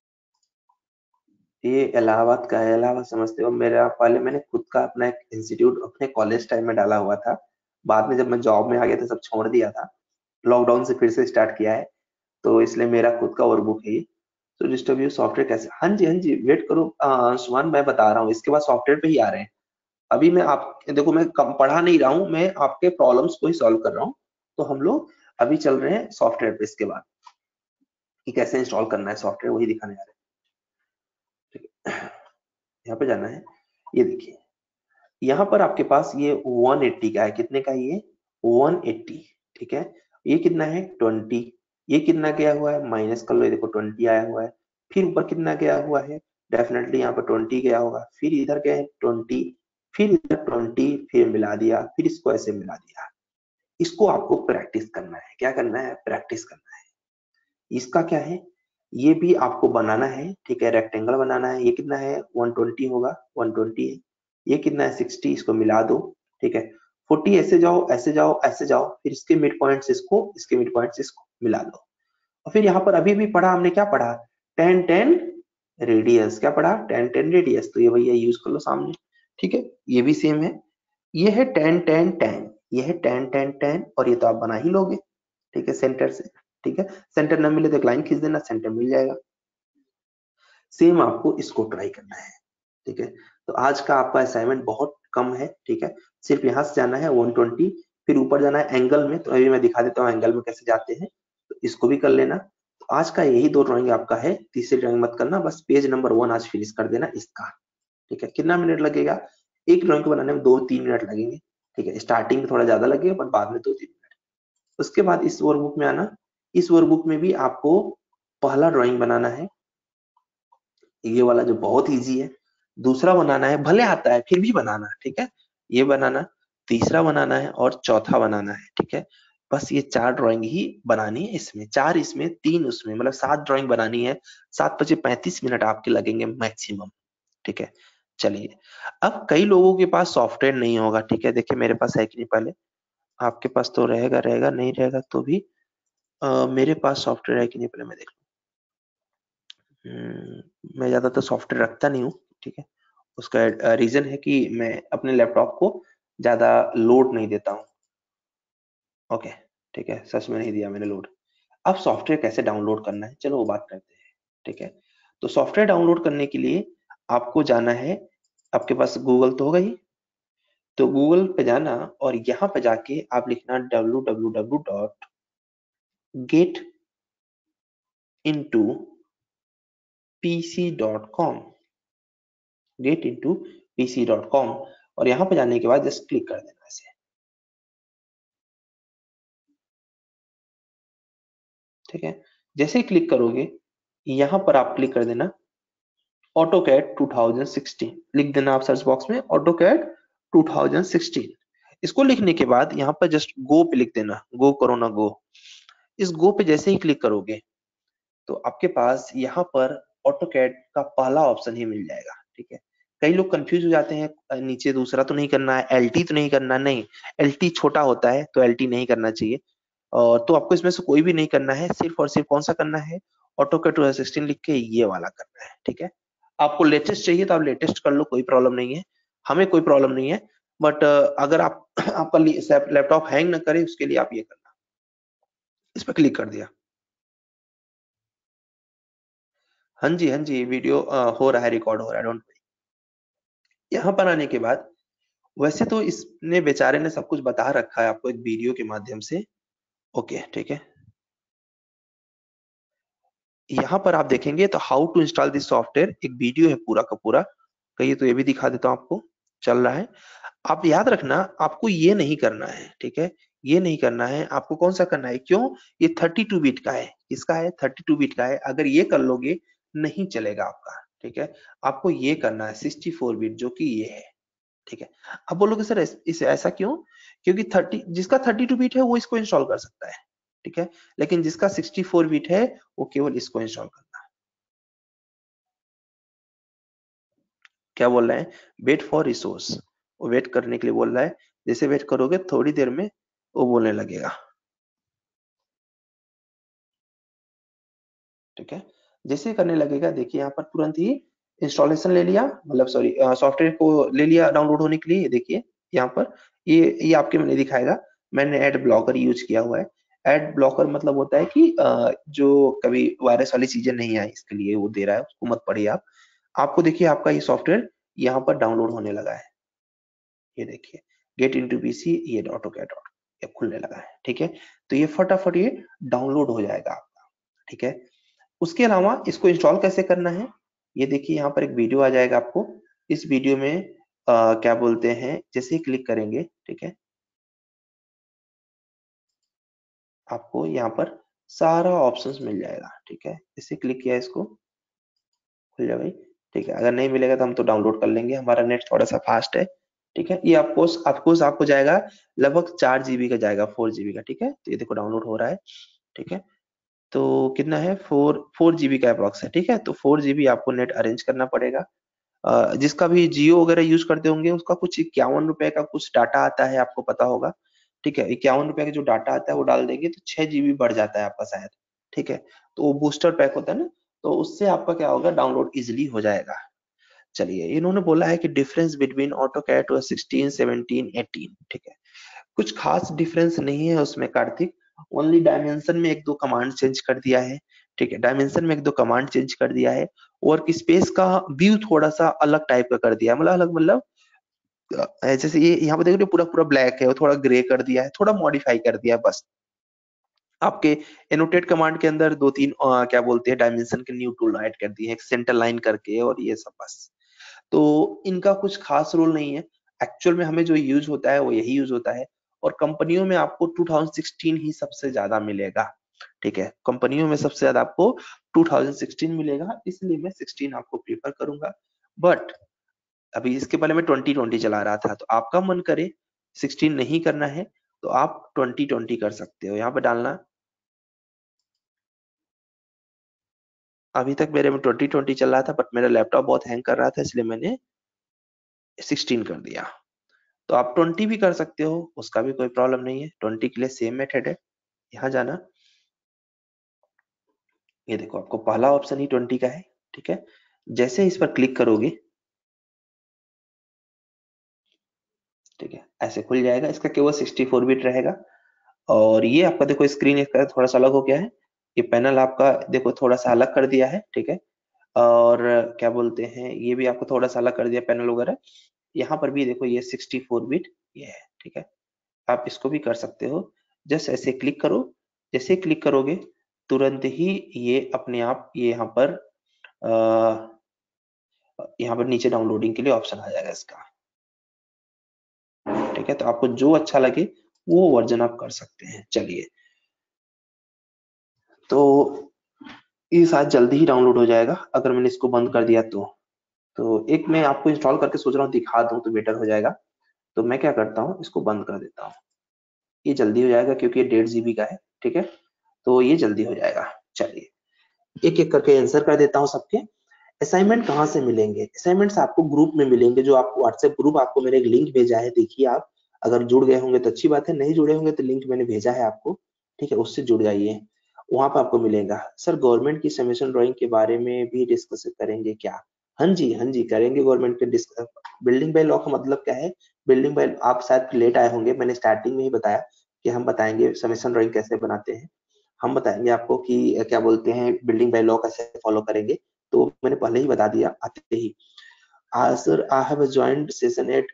ये इलाहाबाद का है, इलाहाबाद समझते हो, मेरा पहले मैंने खुद का अपना एक इंस्टीट्यूट अपने कॉलेज टाइम में डाला हुआ था, बाद में जब मैं जॉब में आ गया था सब छोड़ दिया था, लॉकडाउन से फिर से स्टार्ट किया है, तो इसलिए मेरा खुद का वर्कबुक है। तो डिस्टर्ब सॉफ्टवेयर कैसे, हाँ जी हाँ जी, वेट करो अंशुमान, मैं बता रहा हूँ, इसके बाद सॉफ्टवेयर पे ही आ रहे हैं। अभी मैं आप देखो, मैं कम पढ़ा नहीं रहा हूँ, मैं आपके प्रॉब्लम्स को ही सॉल्व कर रहा हूँ। तो हम लोग अभी चल रहे हैं सॉफ्टवेयर पे, इसके बाद कि कैसे इंस्टॉल करना है सॉफ्टवेयर, वही दिखाने जा रहे हैं, ठीक है। यहाँ पे जाना है, ये देखिए यहाँ पर आपके पास ये 180 का है, कितने का है ये 180, ठीक है। ये कितना है 20, ये कितना गया हुआ है माइनस कर लो, ये देखो 20 आया हुआ है। फिर ऊपर कितना गया हुआ है, डेफिनेटली यहाँ पर 20 गया होगा, फिर इधर गए 20, फिर इधर 20, फिर मिला दिया, फिर इसको ऐसे मिला दिया। इसको आपको प्रैक्टिस करना है, क्या करना है, प्रैक्टिस करना है। इसका क्या है, ये भी आपको बनाना है, ठीक है, रेक्टेंगल बनाना है। ये कितना है 120 होगा, 120 है। ये कितना है 60, इसको मिला दो, ठीक है। 40 ऐसे जाओ ऐसे जाओ ऐसे जाओ, फिर इसके मिड पॉइंट्स इसको, इसके मिड पॉइंट्स इसको मिला दो। और फिर यहाँ पर अभी भी पढ़ा हमने, क्या पढ़ा, 10 10 रेडियस, क्या पढ़ा 10 10 रेडियस, तो ये भैया यूज कर लो सामने, ठीक है। ये भी सेम है, ये है 10 10 10, ये है 10 10 10, और ये तो आप बना ही लोगे, ठीक है, सेंटर से, ठीक है। सेंटर न मिले तो एक लाइन खींच देना, सेंटर मिल जाएगा। सेम आपको इसको ट्राई करना है, ठीक है। तो आज का आपका असाइनमेंट बहुत कम है, ठीक है, सिर्फ यहाँ से जाना है 120, फिर ऊपर जाना है एंगल में, तो अभी मैं दिखा देता हूँ एंगल में कैसे जाते हैं, तो इसको भी कर लेना। तो आज का यही 2 ड्राइंग आपका है, तीसरी ड्राइंग मत करना, बस पेज नंबर 1 आज फिनिश कर देना इसका, ठीक है। कितना मिनट लगेगा, एक ड्राइंग को बनाने में 2-3 मिनट लगेंगे, ठीक है। स्टार्टिंग में थोड़ा ज्यादा लगेगा, पर बाद में 2-3 मिनट। उसके बाद इस वर्कबुक में आना, इस वर्कबुक में भी आपको पहला ड्राइंग बनाना है, ये वाला जो बहुत इजी है। दूसरा बनाना है, भले आता है फिर भी बनाना, ठीक है, ये बनाना, तीसरा बनाना है और चौथा बनाना है, ठीक है। बस ये 4 ड्राइंग ही बनानी है इसमें, 4 इसमें 3 उसमें, मतलब 7 ड्राइंग बनानी है। 7 बजे 35 मिनट आपके लगेंगे मैक्सिमम, ठीक है। चलिए, अब कई लोगों के पास सॉफ्टवेयर नहीं होगा, ठीक है, देखिए मेरे पास है कि नहीं, पहले आपके पास तो रहेगा रहेगा, नहीं रहेगा तो भी मेरे पास सॉफ्टवेयर है कि नहीं, पहले मैं देख मैं ज्यादातर सॉफ्टवेयर रखता नहीं हूँ, ठीक है। उसका रीजन है कि मैं अपने लैपटॉप को ज्यादा लोड नहीं देता हूँ, ओके, ठीक है, सच में नहीं दिया मैंने लोड। अब सॉफ्टवेयर कैसे डाउनलोड करना है, चलो वो बात करते हैं, ठीक है। तो सॉफ्टवेयर डाउनलोड करने के लिए आपको जाना है, आपके पास गूगल तो होगा ही, तो गूगल पे जाना और यहाँ पे जाके आप लिखना www.getintopc.com, getintopc.com, और यहाँ पे जाने के बाद जस्ट क्लिक कर देना ऐसे, ठीक है। जैसे ही क्लिक करोगे यहां पर आप क्लिक कर देना AutoCAD 2016, लिख देना आप सर्च बॉक्स में AutoCAD 2016। इसको लिखने के बाद यहाँ पर जस्ट गो पे लिख देना, गो करो ना गो। इस गो पे जैसे ही क्लिक करोगे तो आपके पास यहाँ पर AutoCAD का पहला ऑप्शन ही मिल जाएगा। ठीक है, कई लोग कंफ्यूज हो जाते हैं, नीचे दूसरा तो नहीं करना है, LT तो नहीं करना, नहीं, LT छोटा होता है तो LT नहीं करना चाहिए। और तो आपको इसमें से कोई भी नहीं करना है, सिर्फ और सिर्फ कौन सा करना है, AutoCAD 2016 लिख के ये वाला करना है। ठीक है, आपको लेटेस्ट चाहिए तो आप लेटेस्ट कर लो, कोई प्रॉब्लम नहीं है, हमें कोई प्रॉब्लम नहीं है। बट अगर आप आपका लैपटॉप हैंग ना करे उसके लिए आप ये करना, इस पर क्लिक कर दिया। हाँ जी, हाँ जी, वीडियो हो रहा है, रिकॉर्ड हो रहा है, डोंट वरी। यहाँ पर आने के बाद वैसे तो इसने बेचारे ने सब कुछ बता रखा है आपको एक वीडियो के माध्यम से। ओके, ठीक है। यहाँ पर आप देखेंगे तो how to install this software एक वीडियो है पूरा का पूरा। कहिए तो ये भी दिखा देता हूँ आपको, चल रहा है। आप याद रखना आपको ये नहीं करना है, ठीक है, ये नहीं करना है। आपको कौन सा करना है, क्यों, ये 32 बिट का है, इसका है 32 बिट का है। अगर ये कर लोगे नहीं चलेगा आपका, ठीक है। आपको ये करना है 64 बिट, जो कि ये है। ठीक है, अब बोलोगे सर इस ऐसा क्यों, क्योंकि 30 जिसका 32 बिट है वो इसको इंस्टॉल कर सकता है, ठीक है, लेकिन जिसका 64 बिट है वो केवल इसको इंस्टॉल करना है। क्या बोल रहे हैं, वेट फॉर रिसोर्स, वो वेट करने के लिए बोल रहा है। जैसे वेट करोगे थोड़ी देर में वो बोलने लगेगा। ठीक है, जैसे करने लगेगा देखिए यहाँ पर तुरंत ही इंस्टॉलेशन ले लिया, मतलब सॉरी सॉफ्टवेयर को ले लिया डाउनलोड होने के लिए। देखिए यहाँ पर ये आपके मैंने दिखाएगा, मैंने एड ब्लॉकर यूज किया हुआ है। एड ब्लॉकर मतलब होता है कि जो कभी वायरस वाली चीजें नहीं आई इसके लिए वो दे रहा है, उसको मत पढ़िए आप। आपको देखिए आपका ये सॉफ्टवेयर यहाँ पर डाउनलोड होने लगा है। ये देखिए गेट इनटू पीसी, ये AutoCAD ये खुलने लगा है। ठीक है, तो ये फटाफट ये डाउनलोड हो जाएगा आपका। ठीक है, उसके अलावा इसको इंस्टॉल कैसे करना है, ये देखिए यहाँ पर एक वीडियो आ जाएगा आपको। इस वीडियो में क्या बोलते हैं, जैसे ही क्लिक करेंगे, ठीक है, आपको यहाँ पर सारा ऑप्शंस मिल जाएगा। ठीक है, जैसे क्लिक किया इसको खुल जाए भाई। ठीक है, अगर नहीं मिलेगा तो हम तो डाउनलोड कर लेंगे, हमारा नेट थोड़ा सा फास्ट है। ठीक है, ये आपको जाएगा लगभग 4 GB का जाएगा, 4 GB का। ठीक है, तो ये देखो डाउनलोड हो रहा है। ठीक है, तो कितना है, 4 GB का अप्रॉक्स है। ठीक है, तो 4 GB आपको नेट अरेंज करना पड़ेगा। जिसका भी जियो वगैरह यूज करते होंगे उसका कुछ 51 रुपए का कुछ डाटा आता है, आपको पता होगा। ठीक है, 51 रुपए का जो डाटा आता है वो डाल देंगे तो 6 GB बढ़ जाता है आपका शायद। ठीक है, तो वो बूस्टर पैक होता है ना, तो उससे आपका क्या होगा, डाउनलोड इजिली हो जाएगा। चलिए, इन्होंने बोला है कि डिफरेंस बिटवीन AutoCAD 16, 17, 18। ठीक है, कुछ खास डिफरेंस नहीं है उसमें कार्तिक, ओनली डायमेंशन में एक दो कमांड चेंज कर दिया है। ठीक है, डायमेंशन में एक दो कमांड चेंज कर दिया है। वर्क स्पेस का व्यू थोड़ा सा अलग टाइप का कर दिया है, मतलब अलग मतलब जैसे ये यहाँ पे देखो पूरा पूरा ब्लैक है, वो थोड़ा ग्रे कर दिया है, थोड़ा मॉडिफाई कर दिया है बस। आपके एनोटेट कमांड के अंदर दो तीन क्या बोलते हैं डायमेंशन के न्यू टूल ऐड कर दिए हैं, एक सेंटर लाइन करके, और ये सब बस। तो इनका कुछ खास रोल नहीं है, एक्चुअल में हमें जो यूज होता है वो यही यूज होता है। और कंपनियों में आपको 2016 ही सबसे ज्यादा मिलेगा। ठीक है, कंपनियों में सबसे ज्यादा आपको 2016 मिलेगा, इसलिए मैं 16 आपको प्रीफर करूंगा। बट अभी इसके पहले मैं 2020 चला रहा था, तो आपका मन करे 16 नहीं करना है तो आप 2020 कर सकते हो। यहाँ पे डालना, अभी तक मेरे में 2020 चल रहा था, बट मेरा लैपटॉप बहुत हैंग कर रहा था, इसलिए मैंने 16 कर दिया। तो आप 20 भी कर सकते हो, उसका भी कोई प्रॉब्लम नहीं है। 20 के लिए सेम मेथड है, यहाँ जाना, ये देखो आपको पहला ऑप्शन ही 20 का है। ठीक है, जैसे इस पर क्लिक करोगे, ठीक है, ऐसे खुल जाएगा, इसका केवल 64 बिट रहेगा। और ये आपका देखो स्क्रीन इसका थोड़ा सा अलग हो गया है, ये पैनल आपका देखो थोड़ा सा अलग कर दिया है। ठीक है, और क्या बोलते हैं, ये भी आपको थोड़ा सा अलग कर दिया पैनल वगैरह। यहाँ पर भी देखो ये 64 बिट ये है। ठीक है, आप इसको भी कर सकते हो, जस्ट ऐसे क्लिक करो। जैसे क्लिक करोगे तुरंत ही ये अपने आप ये यहाँ पर नीचे डाउनलोडिंग के लिए ऑप्शन आ जाएगा इसका। ठीक है, तो आपको जो अच्छा लगे वो वर्जन आप कर सकते हैं। चलिए, तो ये शायद जल्दी ही डाउनलोड हो जाएगा अगर मैंने इसको बंद कर दिया तो एक मैं आपको इंस्टॉल करके सोच रहा हूँ दिखा दूं तो बेटर हो जाएगा। तो मैं क्या करता हूँ, इसको बंद कर देता हूँ। ये जल्दी हो जाएगा क्योंकि ये 1.5 GB का है, ठीक है, तो ये जल्दी हो जाएगा। चलिए एक एक करके आंसर कर देता हूँ सबके। असाइनमेंट कहाँ से मिलेंगे? असाइनमेंट्स आपको ग्रुप में मिलेंगे, जो आपको व्हाट्सएप ग्रुप, आपको मैंने एक लिंक भेजा है, देखिए आप अगर जुड़ गए होंगे तो अच्छी बात है, नहीं जुड़े होंगे तो लिंक मैंने भेजा है आपको, ठीक है, उससे जुड़ जाइए, वहां पर आपको मिलेगा। सर गवर्नमेंट की सबमिशन ड्राइंग के बारे में भी डिस्कस करेंगे क्या? हाँ जी, हाँ जी, करेंगे गवर्नमेंट के डिस्कस। बिल्डिंग बाय लॉ का मतलब क्या है? बिल्डिंग बाय, आप शायद लेट आए होंगे, मैंने स्टार्टिंग में ही बताया कि हम बताएंगे सबमिशन ड्राइंग कैसे बनाते हैं, हम बताएंगे आपको कि क्या बोलते हैं बिल्डिंग बाय लॉ कैसे फॉलो करेंगे, तो मैंने पहले ही बता दिया आते ही। Sir I have joined session at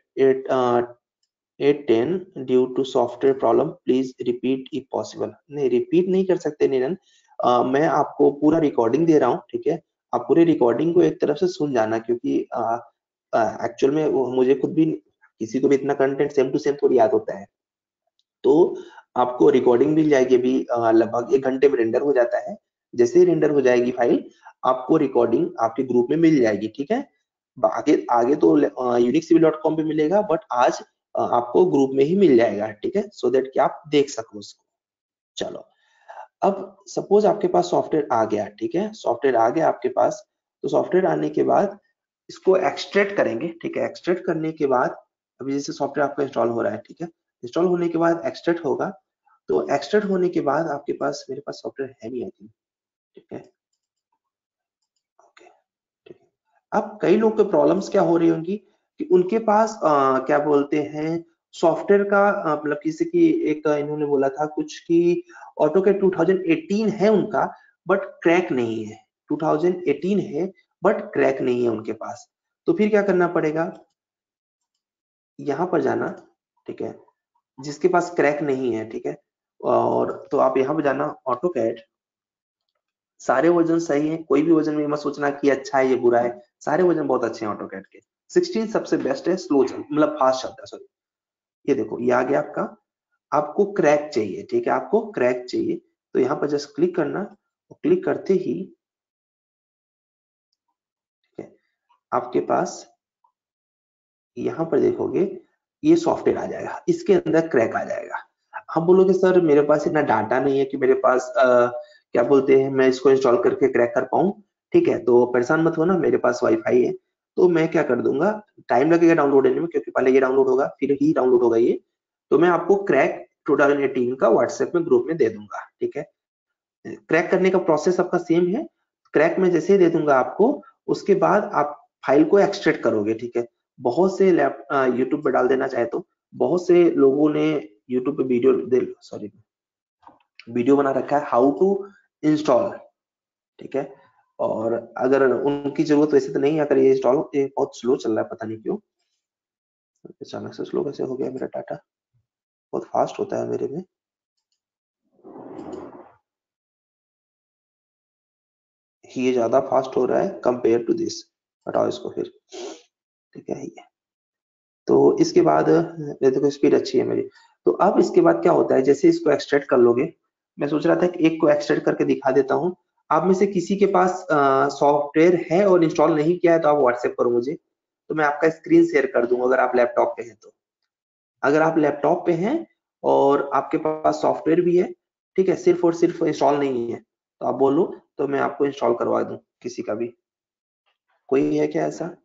8:10 due to software problem, please repeat if possible. नहीं, रिपीट नहीं कर सकते निरन, मैं आपको पूरा रिकॉर्डिंग दे रहा हूँ, ठीक है, आप पूरे रिकॉर्डिंग को एक तरफ से सुन जाना, क्योंकि एक्चुअल में मुझे खुद भी, किसी को भी इतना कंटेंट सेम टू सेम थोड़ी याद होता है, तो आपको रिकॉर्डिंग मिल जाएगी अभी, लगभग 1 घंटे में रेंडर हो जाता है। जैसे ही रेंडर हो जाएगी फाइल, आपको रिकॉर्डिंग आपके ग्रुप में मिल जाएगी, ठीक है। आगे आगे तो unixcivil.com पे मिलेगा, बट आज आपको ग्रुप में ही मिल जाएगा, ठीक है, सो दैट कि आप देख सको उसको। चलो, अब सपोज आपके पास सॉफ्टवेयर आ गया, ठीक है, सॉफ्टवेयर आ गया आपके पास, तो सॉफ्टवेयर आने के बाद इसको एक्सट्रैक्ट करेंगे, ठीक है, एक्सट्रैक्ट करने के बाद अभी जैसे सॉफ्टवेयर आपका इंस्टॉल हो रहा है, ठीक है, इंस्टॉल होने के बाद एक्सट्रैक्ट होगा, तो एक्सट्रैक्ट होने के बाद आपके पास, मेरे पास सॉफ्टवेयर है नहीं आई थिंक, ठीक है, ओके, ठीक है। अब कई लोग के प्रॉब्लम्स क्या हो रही होंगी कि उनके पास क्या बोलते हैं सॉफ्टवेयर का मतलब किसी की एक इन्होंने बोला था कुछ कि ऑटोकैड 2018 है उनका, बट क्रैक नहीं है, 2018 है बट क्रैक नहीं है उनके पास। तो फिर क्या करना पड़ेगा, यहाँ पर जाना, ठीक है, जिसके पास क्रैक नहीं है, ठीक है, और तो आप यहाँ पे जाना ऑटोकैड, सारे वर्जन सही हैं, कोई भी वर्जन में मत सोचना कि अच्छा है ये बुरा है, सारे वर्जन बहुत अच्छे हैं ऑटोकैड के। 16 सबसे बेस्ट है, स्लो चल मतलब फास्ट चलता है, सॉरी। ये देखो ये आ गया आपका, आपको क्रैक चाहिए, ठीक है, आपको क्रैक चाहिए, तो यहाँ पर जस्ट क्लिक करना, क्लिक करते ही ठीक है, आपके पास यहाँ पर देखोगे ये सॉफ्टवेयर आ जाएगा, इसके अंदर क्रैक आ जाएगा। हम बोलोगे सर मेरे पास इतना डाटा नहीं है कि मेरे पास क्या बोलते हैं मैं इसको इंस्टॉल करके क्रैक कर पाऊं, ठीक है, तो परेशान मत होना, मेरे पास वाईफाई है, तो मैं क्या कर दूंगा, टाइम लगेगा डाउनलोड होने में क्योंकि पहले ये डाउनलोड होगा फिर ही डाउनलोड होगा ये, तो मैं आपको क्रैक 2018 का व्हाट्सएप में ग्रुप में दे दूंगा, ठीक है। क्रैक करने का प्रोसेस आपका सेम है, क्रैक में जैसे ही दे दूंगा आपको, उसके बाद आप फाइल को एक्सट्रैक्ट करोगे, ठीक है। बहुत से यूट्यूब पे डाल देना चाहे तो बहुत से लोगों ने यूट्यूब पे वीडियो बना रखा है हाउ टू इंस्टॉल, ठीक है, और अगर उनकी जरूरत वैसे तो नहीं है, अगर ये इंस्टॉल ये बहुत स्लो चल रहा है, पता नहीं क्यों अचानक से स्लो कैसे हो गया, मेरा डाटा बहुत फास्ट होता है मेरे में, ये ज्यादा फास्ट हो रहा है कंपेयर टू दिस, हटाओ इसको फिर, ठीक है, ये तो इसके बाद देखो स्पीड अच्छी है मेरी। तो अब इसके बाद क्या होता है, जैसे इसको एक्सट्रैक्ट कर लोगे, मैं सोच रहा था कि एक को एक्सट्रैक्ट करके दिखा देता हूँ, आप में से किसी के पास सॉफ्टवेयर है और इंस्टॉल नहीं किया है तो आप व्हाट्सएप करो मुझे, तो मैं आपका स्क्रीन शेयर कर दूंगा अगर आप लैपटॉप पे हैं तो। अगर आप लैपटॉप पे हैं और आपके पास सॉफ्टवेयर भी है, ठीक है, सिर्फ और सिर्फ इंस्टॉल नहीं है, तो आप बोलो तो मैं आपको इंस्टॉल करवा दूं किसी का भी, कोई है क्या ऐसा?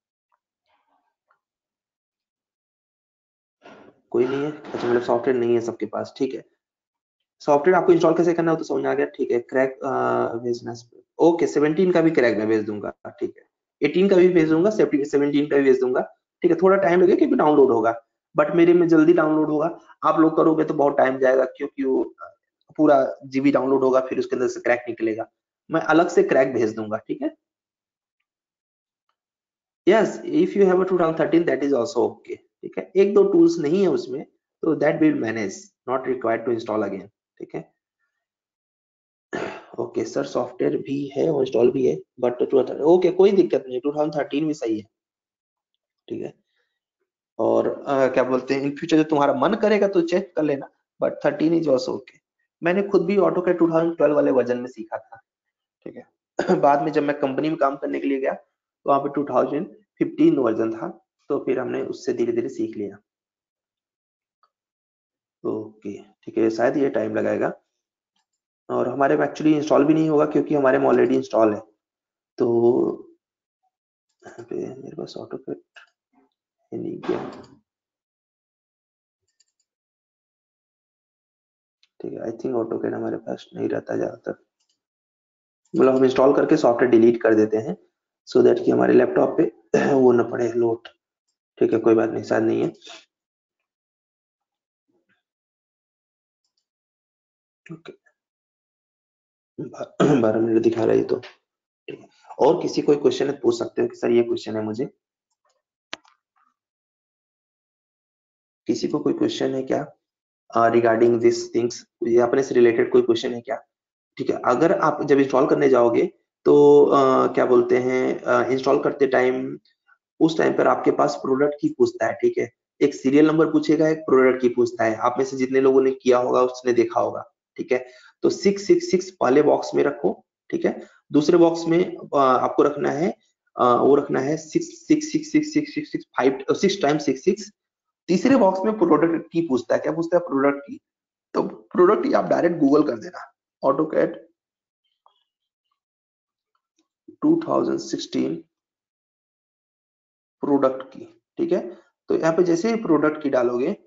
कोई नहीं है, अच्छा मतलब सॉफ्टवेयर नहीं है सबके पास, ठीक है। सॉफ्टवेयर आपको इंस्टॉल कैसे करना हो तो समझ में आ गया, ठीक है, क्रैक भेजना, ओके, 17 का भी क्रैक मैं भेज दूंगा, ठीक है, 18 का भी भेज दूंगा, 17 का भी भेज दूंगा, ठीक है, थोड़ा टाइम लगेगा क्योंकि डाउनलोड होगा, बट मेरे में जल्दी डाउनलोड होगा, आप लोग करोगे तो बहुत टाइम जाएगा क्योंकि वो पूरा जीबी डाउनलोड होगा, फिर उसके अंदर से क्रैक निकलेगा, मैं अलग से क्रैक भेज दूंगा, ठीक है। Yes, if you have a 2013 that is also okay, ठीक है, एक दो टूल्स नहीं है उसमें, तो that will manage, not required to install again, ठीक है। ओके सर, सॉफ्टवेयर भी है और इंस्टॉल भी है, बट ओके कोई दिक्कत नहीं, 2013 भी सही है, ठीक है, और क्या बोलते हैं इन फ्यूचर जो तुम्हारा मन करेगा तो चेक कर लेना, बट 13 इज ऑल्सो ओके। मैंने खुद भी ऑटोकैड 2012 वाले वर्जन में सीखा था, ठीक है। बाद में जब मैं कंपनी में काम करने के लिए गया तो वहां पे 2015 वर्जन था, तो फिर हमने उससे धीरे धीरे सीख लिया। ओके, ठीक है, शायद ये टाइम लगाएगा और हमारे में एक्चुअली इंस्टॉल भी नहीं होगा क्योंकि हमारे में ऑलरेडी इंस्टॉल है। तो यहाँ पे मेरे पास ऑटोकैड है नहीं क्या, ठीक है। आई थिंक ऑटोकैड हमारे पास नहीं रहता ज्यादातर, मतलब हम इंस्टॉल करके सॉफ्टवेयर डिलीट कर देते हैं सो दैट कि हमारे लैपटॉप पे वो ना पड़े लोड, ठीक है। कोई बात नहीं, शायद नहीं है। ओके, 12 मिनट दिखा रही तो ठीक है। और किसी कोई क्वेश्चन है पूछ सकते हो कि सर ये क्वेश्चन है मुझे, किसी को कोई क्वेश्चन है क्या रिगार्डिंग दिस थिंग्स, ये अपने से रिलेटेड कोई क्वेश्चन है क्या? ठीक है, अगर आप जब इंस्टॉल करने जाओगे तो क्या बोलते हैं, इंस्टॉल करते टाइम उस टाइम पर आपके पास प्रोडक्ट की पूछता है, ठीक है। एक सीरियल नंबर पूछेगा, एक प्रोडक्ट की पूछता है। आप में से जितने लोगों ने किया होगा उसने देखा होगा, ठीक है। तो 666 पहले बॉक्स में रखो, ठीक है। दूसरे बॉक्स में आपको रखना है वो रखना है 6 टाइम 66। तीसरे बॉक्स में प्रोडक्ट की पूछता है, क्या पूछता है? प्रोडक्ट की। तो प्रोडक्ट की आप डायरेक्ट गूगल कर देना, ऑटोकैड 2016 प्रोडक्ट की, ठीक है। तो यहाँ पे जैसे ही प्रोडक्ट की डालोगे,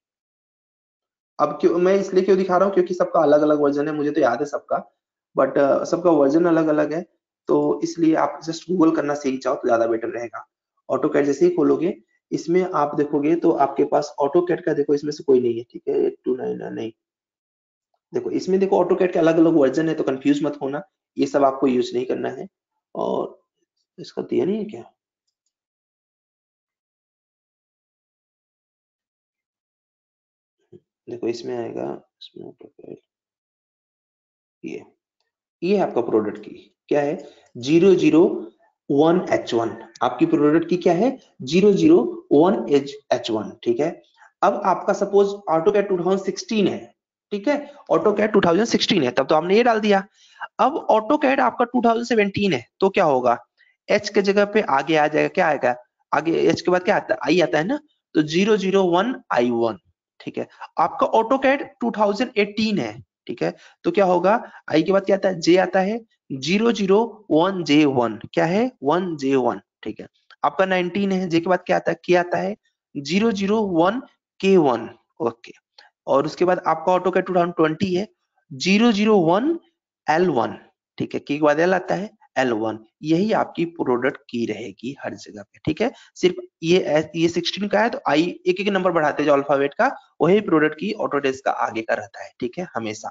अब क्यों मैं इसलिए क्यों दिखा रहा हूँ क्योंकि सबका अलग अलग वर्जन है, मुझे तो याद है सबका, बट सबका वर्जन अलग अलग है, तो इसलिए आप जस्ट गूगल करना सीख जाओ तो ज्यादा बेटर रहेगा। ऑटोकैड जैसे ही खोलोगे, इसमें आप देखोगे तो आपके पास ऑटोकैड का देखो इसमें से कोई नहीं है, ठीक है। 829 नहीं, देखो इसमें देखो ऑटोकैड के अलग अलग वर्जन है, तो कंफ्यूज मत होना, ये सब आपको यूज नहीं करना है। और इसका दिया नहीं है क्या? देखो इसमें आएगा, इसमें ऑटोकैड ये है आपका प्रोडक्ट की, क्या है? 001H1 आपकी प्रोडक्ट की क्या है? 001H1, ठीक है। अब आपका सपोज ऑटोकैड 2016 है, ठीक है। ऑटोकैड 2016 है, तब तो आपने ये डाल दिया। अब ऑटोकैड आपका 2017 है, तो क्या होगा? एच के जगह पे आगे आ जाएगा, क्या आएगा आगे? एच के बाद क्या आता है? आई आता है ना, तो 001I1, ठीक है। आपका ऑटोकैड 2018 है, ठीक है। तो क्या होगा? आई के बाद क्या आता है? जे आता है, 001J1, क्या है? 1J1, ठीक है। आपका 19 है, जे के बाद क्या आता है? के आता है, 001K1, ओके। और उसके बाद आपका ऑटोकैड 2020 है, 001L1, ठीक है। के बाद एल आता है, L1। यही आपकी प्रोडक्ट की रहेगी हर जगह पे, ठीक है। सिर्फ ये 16 का है तो आई एक एक नंबर बढ़ाते जाओ अल्फाबेट का, वही प्रोडक्ट की ऑटोडेस्क का आगे का रहता है, ठीक है, हमेशा।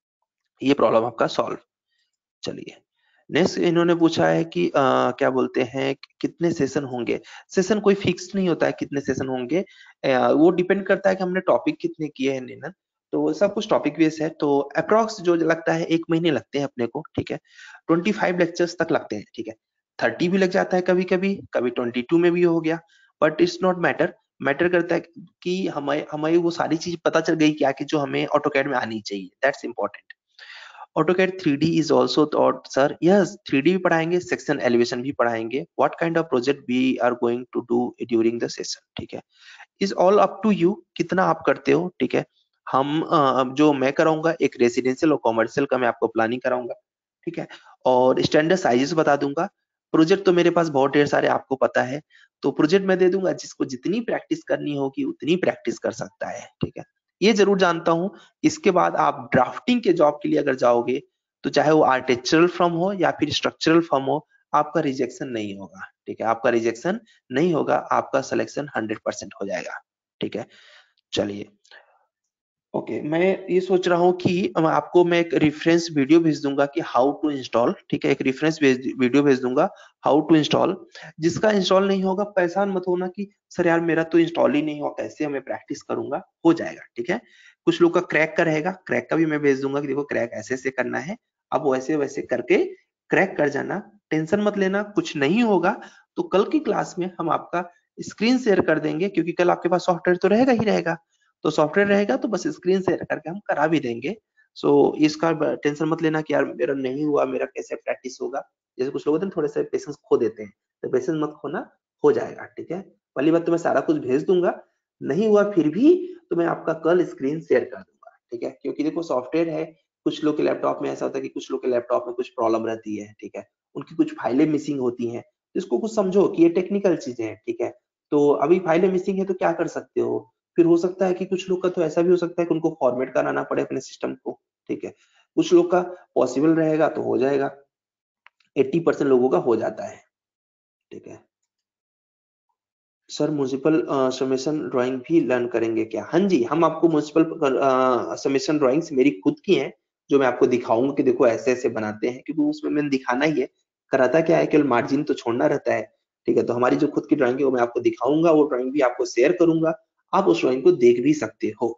ये प्रॉब्लम आपका सॉल्व। चलिए, नेक्स्ट इन्होंने पूछा है कि क्या बोलते हैं कितने सेशन होंगे? सेशन कोई फिक्स नहीं होता है कितने सेशन होंगे, वो डिपेंड करता है कि हमने टॉपिक कितने किए हैं नैना, तो वो सब कुछ टॉपिक बेस है। तो अप्रोक्स जो लगता है 1 महीने लगते हैं अपने को, ठीक है। 25 लेक्चर्स तक लगते हैं, ठीक है। 30 भी लग जाता है कभी कभी, कभी 22 में भी हो गया, but it's not matter. Matter करता है कि हमें हमें वो सारी चीज पता चल गई क्या कि जो हमें ऑटोकैड में आनी चाहिए, that's important. AutoCAD 3D is also taught, sir. Yes, 3D भी पढ़ाएंगे, सेक्शन एलिवेशन भी पढ़ाएंगे. What kind of project we are going to do during the session, ठीक है। Is all up to you, कितना आप करते हो, ठीक है। हम जो मैं कराऊंगा एक रेसिडेंशियल और कॉमर्शियल का मैं आपको प्लानिंग कराऊंगा, ठीक है। और स्टैंडर्ड साइजेस बता दूंगा। प्रोजेक्ट तो मेरे पास बहुत ढेर सारे आपको पता है, तो प्रोजेक्ट मैं दे दूंगा, जिसको जितनी प्रैक्टिस करनी होगी उतनी प्रैक्टिस कर सकता है, ठीक है। ये जरूर जानता हूं, इसके बाद आप ड्राफ्टिंग के जॉब के लिए अगर जाओगे तो चाहे वो आर्किटेक्चरल फर्म हो या फिर स्ट्रक्चरल फर्म हो, आपका रिजेक्शन नहीं होगा, ठीक है। आपका रिजेक्शन नहीं होगा, आपका सिलेक्शन 100% हो जाएगा, ठीक है। चलिए, ओके, मैं ये सोच रहा हूँ कि आपको मैं एक रेफरेंस वीडियो भेज दूंगा कि हाउ टू इंस्टॉल, ठीक है। एक रेफरेंस वीडियो भेज दूंगा हाउ टू इंस्टॉल। जिसका इंस्टॉल नहीं होगा परेशान मत होना कि सर यार मेरा तो इंस्टॉल ही नहीं हुआ, कैसे मैं प्रैक्टिस करूंगा? हो जाएगा, ठीक है। कुछ लोग का क्रैक का रहेगा, क्रैक का भी मैं भेज दूंगा कि देखो क्रैक ऐसे ऐसे करना है, अब वैसे वैसे करके क्रैक कर जाना, टेंशन मत लेना, कुछ नहीं होगा तो कल की क्लास में हम आपका स्क्रीन शेयर कर देंगे, क्योंकि कल आपके पास सॉफ्टवेयर तो रहेगा ही रहेगा। तो सॉफ्टवेयर रहेगा तो बस स्क्रीन शेयर करके हम करा भी देंगे, सो इसका टेंशन मत लेना कि यार मेरा नहीं हुआ, मेरा कैसे प्रैक्टिस होगा। जैसे कुछ लोग होते हैं थोड़े से पेशेंस खो देते हैं, तो पेशेंस मत खोना, हो जाएगा, ठीक है। पहली बात तो मैं सारा कुछ भेज दूंगा, नहीं हुआ फिर भी तो मैं आपका कल स्क्रीन शेयर कर दूंगा, ठीक है। क्योंकि देखो सॉफ्टवेयर है, कुछ लोग के लैपटॉप में ऐसा होता है कि कुछ लोग के लैपटॉप में कुछ प्रॉब्लम रहती है, ठीक है, उनकी कुछ फाइलें मिसिंग होती हैं, तो इसको कुछ समझो कि ये टेक्निकल चीजें हैं, ठीक है। तो अभी फाइलें मिसिंग है तो क्या कर सकते हो, फिर हो सकता है कि कुछ लोग का तो ऐसा भी हो सकता है कि उनको फॉर्मेट कराना पड़े अपने सिस्टम को, ठीक है। कुछ लोग का पॉसिबल रहेगा तो हो जाएगा, 80% लोगों का हो जाता है, ठीक है। सर म्युनिसिपल समेशन ड्राइंग भी लर्न करेंगे क्या? हाँ जी, हम आपको म्युनिसिपल समेशन ड्राइंग्स मेरी खुद की हैं, जो मैं आपको दिखाऊंगा कि देखो ऐसे ऐसे बनाते हैं, क्योंकि उसमें मैंने दिखाना ही है। कराता क्या है, केवल मार्जिन तो छोड़ना रहता है, ठीक है। तो हमारी जो खुद की ड्राइंग है वो मैं आपको दिखाऊंगा, वो ड्राइंग भी आपको शेयर करूंगा, आप उस ड्राइंग को देख भी सकते हो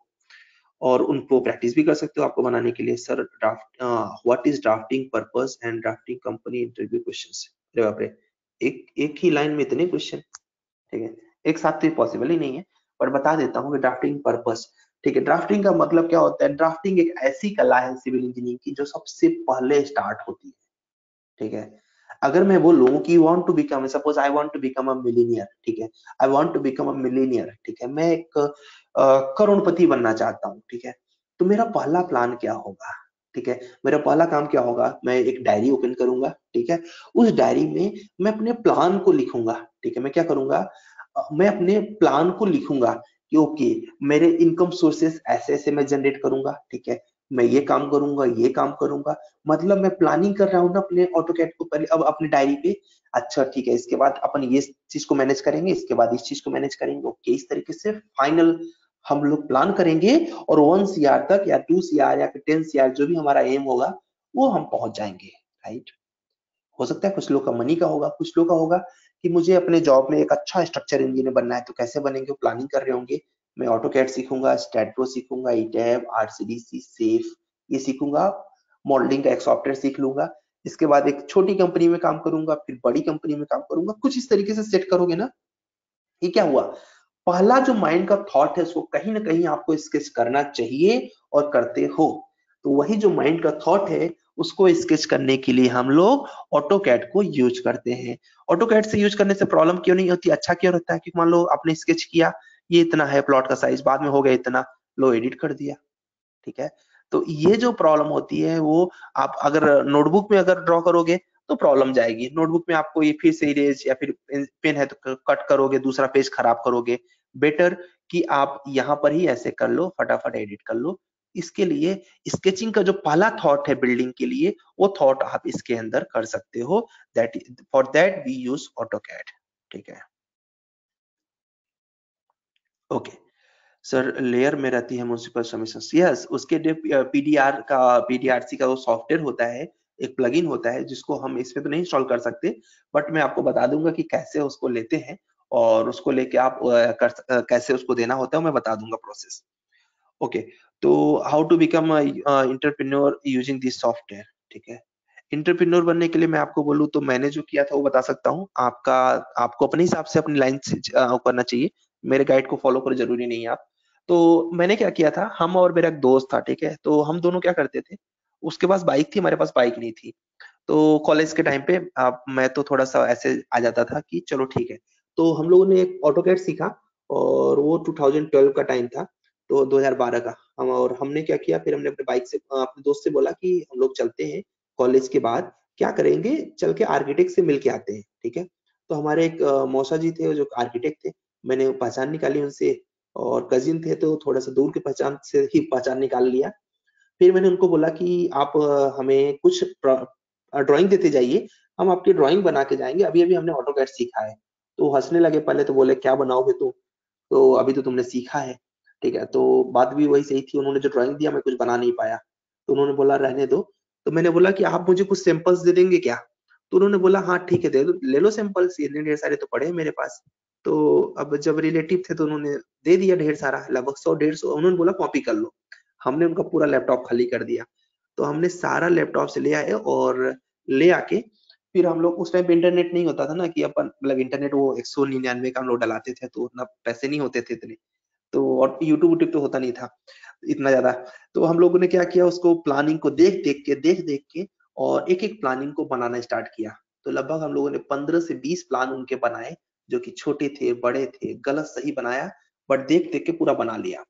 और उनको प्रैक्टिस भी कर सकते हो आपको बनाने के लिए। Sir draft what is drafting purpose and drafting company interview questions? अरे बाप रे, एक ही लाइन में इतने क्वेश्चन, ठीक है। एक साथ तो ये पॉसिबल ही नहीं है, पर बता देता हूँ कि ड्राफ्टिंग पर्पस, ठीक है। ड्राफ्टिंग का मतलब क्या होता है? ड्राफ्टिंग एक ऐसी कला है सिविल इंजीनियरिंग की जो सबसे पहले स्टार्ट होती है, ठीक है। अगर मैं बोलूं कि want to become, suppose I want to become a millionaire, ठीक है, I want to become a millionaire, ठीक है, मैं एक करोड़पति बनना चाहता हूँ, ठीक है। तो मेरा पहला प्लान क्या होगा, ठीक है, मेरा पहला काम क्या होगा? मैं एक डायरी ओपन करूंगा, ठीक है। उस डायरी में मैं अपने प्लान को लिखूंगा, ठीक है। मैं क्या करूंगा, मैं अपने प्लान को लिखूंगा कि ओके, मेरे इनकम सोर्सेस ऐसे ऐसे मैं जनरेट करूंगा, ठीक है, मैं ये काम करूंगा, ये काम करूंगा। मतलब मैं प्लानिंग कर रहा हूँ ना अपने ऑटोकैड को पहले, अब अपनी डायरी पे, अच्छा ठीक है, इसके बाद अपन ये चीज को मैनेज करेंगे, इसके बाद इस चीज को मैनेज करेंगे, ओके। इस तरीके से फाइनल हम लोग प्लान करेंगे और 1 CR तक या 2 CR या फिर 10 CR जो भी हमारा एम होगा वो हम पहुंच जाएंगे, राइट। हो सकता है कुछ लोग का मनी का होगा, कुछ लोग का होगा कि मुझे अपने जॉब में एक अच्छा स्ट्रक्चर इंजीनियर बनना है, तो कैसे बनेंगे वो प्लानिंग कर रहे होंगे। मैं ऑटोकैड सीखूंगा, स्टैटप्रो सीखूंगा, ईटैब, आरसीडीसी, सेफ, ये सीखूंगा, मॉडलिंग का एक सॉफ्टवेयर सीख लूंगा। इसके बाद एक छोटी कंपनी में काम करूंगा, फिर बड़ी कंपनी में काम करूंगा। कुछ इस तरीके से सेट करोगे ना, ये क्या हुआ, पहला जो माइंड का थॉट है उसको कहीं ना कहीं आपको स्केच करना चाहिए और करते हो। तो वही जो माइंड का थॉट है उसको स्केच करने के लिए हम लोग ऑटोकैड को यूज करते हैं। ऑटोकैड से यूज करने से प्रॉब्लम क्यों नहीं होती, अच्छा क्यों रहता है कि मान लो आपने स्केच किया, ये इतना है प्लॉट का साइज, बाद में हो गया इतना, लो एडिट कर दिया, ठीक है। तो ये जो प्रॉब्लम होती है वो आप अगर नोटबुक में अगर ड्रॉ करोगे तो प्रॉब्लम जाएगी। नोटबुक में आपको ये फिर से इरेज या फिर पेन है तो कट करोगे, दूसरा पेज खराब करोगे। बेटर कि आप यहाँ पर ही ऐसे कर लो, फटाफट एडिट कर लो। इसके लिए स्केचिंग का जो पहला थॉट है बिल्डिंग के लिए, वो थॉट आप इसके अंदर कर सकते हो। That for that we use AutoCAD, ठीक है। ओके सर, लेयर में रहती है म्युनिसिपल सबमिशंस, यस, उसके लिए पीडीआर का, पीडीआरसी का वो सॉफ्टवेयर होता है, एक प्लगइन होता है जिसको हम इसमें तो नहीं इंस्टॉल कर सकते, बट मैं आपको बता दूंगा कि कैसे उसको लेते हैं और उसको लेके आप कैसे उसको देना होता है, मैं बता दूंगा प्रोसेस। ओके, तो how to become entrepreneur using this software, ठीक है। एंटरप्रेन्योर बनने के लिए मैं आपको बोलूँ तो मैंने जो किया था वो बता सकता हूँ। आपका आपको अपने हिसाब से अपनी लाइन से करना चाहिए, मेरे गाइड को फॉलो करो जरूरी नहीं है आप। तो मैंने क्या किया था, हम और मेरा एक दोस्त था, ठीक है, तो हम दोनों क्या करते थे, उसके पास बाइक थी, हमारे पास बाइक नहीं थी। तो कॉलेज के टाइम पे मैं तो थोड़ा सा ऐसे आ जाता था कि चलो ठीक है। तो हम लोगों ने एक ऑटोकैड सीखा और वो 2012 का टाइम था, तो 2012 का। हम और हमने क्या किया, फिर हमने अपने बाइक से अपने दोस्त से बोला कि हम लोग चलते हैं कॉलेज के बाद, क्या करेंगे, चल के आर्किटेक्ट से मिल के आते हैं, ठीक है। तो हमारे एक मौसा जी थे जो आर्किटेक्ट थे, मैंने पहचान निकाली उनसे, और कजिन थे तो थोड़ा सा दूर के पहचान से ही पहचान निकाल लिया। फिर मैंने उनको बोला कि आप हमें कुछ ड्राइंग देते जाइए, हम आपकी ड्राइंग बना के जाएंगे, अभी अभी हमने ऑटोकैड सीखा है। तो हंसने लगे, पहले तो बोले क्या बनाओगे तुम, तो अभी तो तुमने सीखा है, ठीक है। तो बात भी वही सही थी, उन्होंने जो ड्राइंग दिया मैं कुछ बना नहीं पाया, तो उन्होंने बोला रहने दो। तो मैंने बोला कि आप मुझे कुछ सैंपल्स दे देंगे क्या? तो उन्होंने बोला हाँ ठीक है, दे दो, ले लो सैंपल्स, इतने ढेर सारे तो पड़े हैं मेरे पास। तो अब जब रिलेटिव थे तो उन्होंने दे दिया ढेर सारा, लगभग 100 150, उन्होंने बोला कॉपी कर लो। हमने उनका पूरा लैपटॉप खाली कर दिया। तो हमने सारा लैपटॉप से ले आए और ले आके फिर हम लोग, उस टाइम पे इंटरनेट नहीं होता था ना कि अपन, मतलब इंटरनेट वो 199 का हम लोग डलाते थे, तो उतना पैसे नहीं होते थे इतने। तो और यूट्यूब तो होता नहीं था इतना ज्यादा। तो हम लोगों ने क्या किया, उसको प्लानिंग को देख देख के और एक एक प्लानिंग को बनाना स्टार्ट किया। तो लगभग हम लोगों ने 15 से 20 प्लान उनके बनाए, जो कि छोटे थे बड़े थे, गलत सही बनाया, बट देख देख के पूरा बना लिया।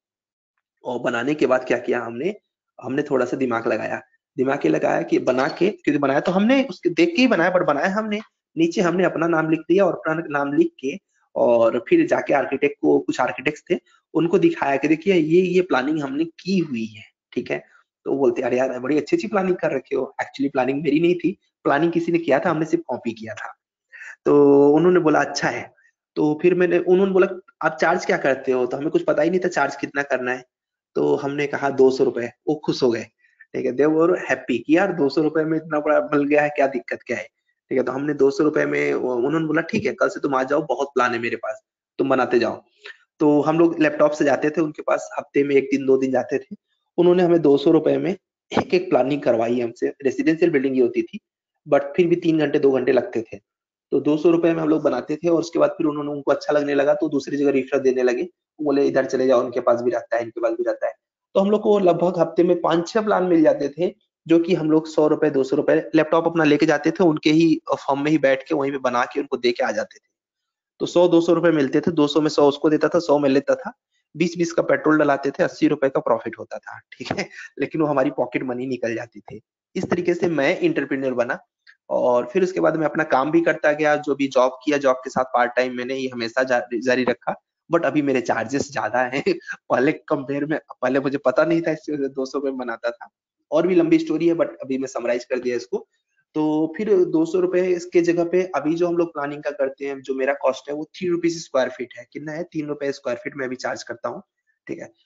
और बनाने के बाद क्या किया हमने, हमने थोड़ा सा दिमाग लगाया। दिमाग ये लगाया कि बना के, क्योंकि बनाया तो हमने उसके देख के ही बनाया, बट बनाया हमने नीचे हमने अपना नाम लिख दिया, और अपना नाम लिख के और फिर जाके आर्किटेक्ट को, कुछ आर्किटेक्ट्स थे उनको दिखाया कि देखिए ये प्लानिंग हमने की हुई है, ठीक है। तो वो बोलते अरे यार बड़ी अच्छी प्लानिंग कर रखे हो। एक्चुअली प्लानिंग मेरी नहीं थी, प्लानिंग किसी ने किया था, हमने सिर्फ कॉपी किया था। तो उन्होंने बोला अच्छा है। तो फिर उन्होंने बोला आप चार्ज क्या करते हो, तो हमें कुछ पता ही नहीं था चार्ज कितना करना है। तो हमने कहा 200 रुपए। वो खुश हो गए, ठीक है, दे वर हैप्पी कि यार 200 रुपए में इतना बड़ा मिल गया है, क्या दिक्कत क्या है, ठीक है। तो हमने 200 रुपए में, उन्होंने बोला ठीक है कल से तुम आ जाओ, बहुत प्लान है मेरे पास, तुम बनाते जाओ। तो हम लोग लैपटॉप से जाते थे उनके पास, हफ्ते में 1 दिन 2 दिन जाते थे। उन्होंने हमें 200 रुपए में एक एक प्लानिंग करवाई हमसे। रेसिडेंशियल बिल्डिंग ही होती थी, बट फिर भी 3 घंटे 2 घंटे लगते थे। तो 200 रुपए में हम लोग बनाते थे, और उसके बाद फिर उन्होंने, उनको अच्छा लगने लगा तो दूसरी जगह रेफर देने लगे। बोले इधर चले जाओ, उनके पास भी रहता है, इनके पास भी रहता है। तो हम लोग को लगभग हफ्ते में 5-6 प्लान मिल जाते थे, जो कि हम लोग 100 रुपए 200 रुपए लैपटॉप अपना लेके जाते थे, उनके ही फर्म में ही बैठ के वहीं पे बना के उनको दे के आ जाते थे। तो 100-200 रुपए मिलते थे, 200 में 100 उसको देता था, 100 में लेता था। 20-20 का पेट्रोल डलाते थे, 80 रुपए का प्रॉफिट होता था, ठीक है। लेकिन वो हमारी पॉकेट मनी निकल जाती थी। इस तरीके से मैं एंटरप्रेन्योर बना, और फिर उसके बाद मैं अपना काम भी करता गया। जो भी जॉब किया, जॉब के साथ पार्ट टाइम मैंने ये हमेशा जारी रखा। बट अभी मेरे चार्जेस ज्यादा हैं पहले कंपेयर में। पहले मुझे पता नहीं था, इससे 200 में बनाता था। और भी लंबी स्टोरी है, बट अभी मैं समराइज कर दिया इसको। तो फिर 200 रुपए इसके जगह पे अभी जो हम लोग प्लानिंग का करते हैं, जो मेरा कॉस्ट है वो 3 रुपीज स्क्वायर फीट है। कितना है, 3 रुपए स्क्वायर फीट में अभी चार्ज करता हूँ, ठीक है।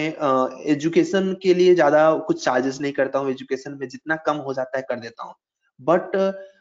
मैं एजुकेशन के लिए ज्यादा कुछ चार्जेस नहीं करता हूँ, एजुकेशन में जितना कम हो जाता है कर देता हूँ। बट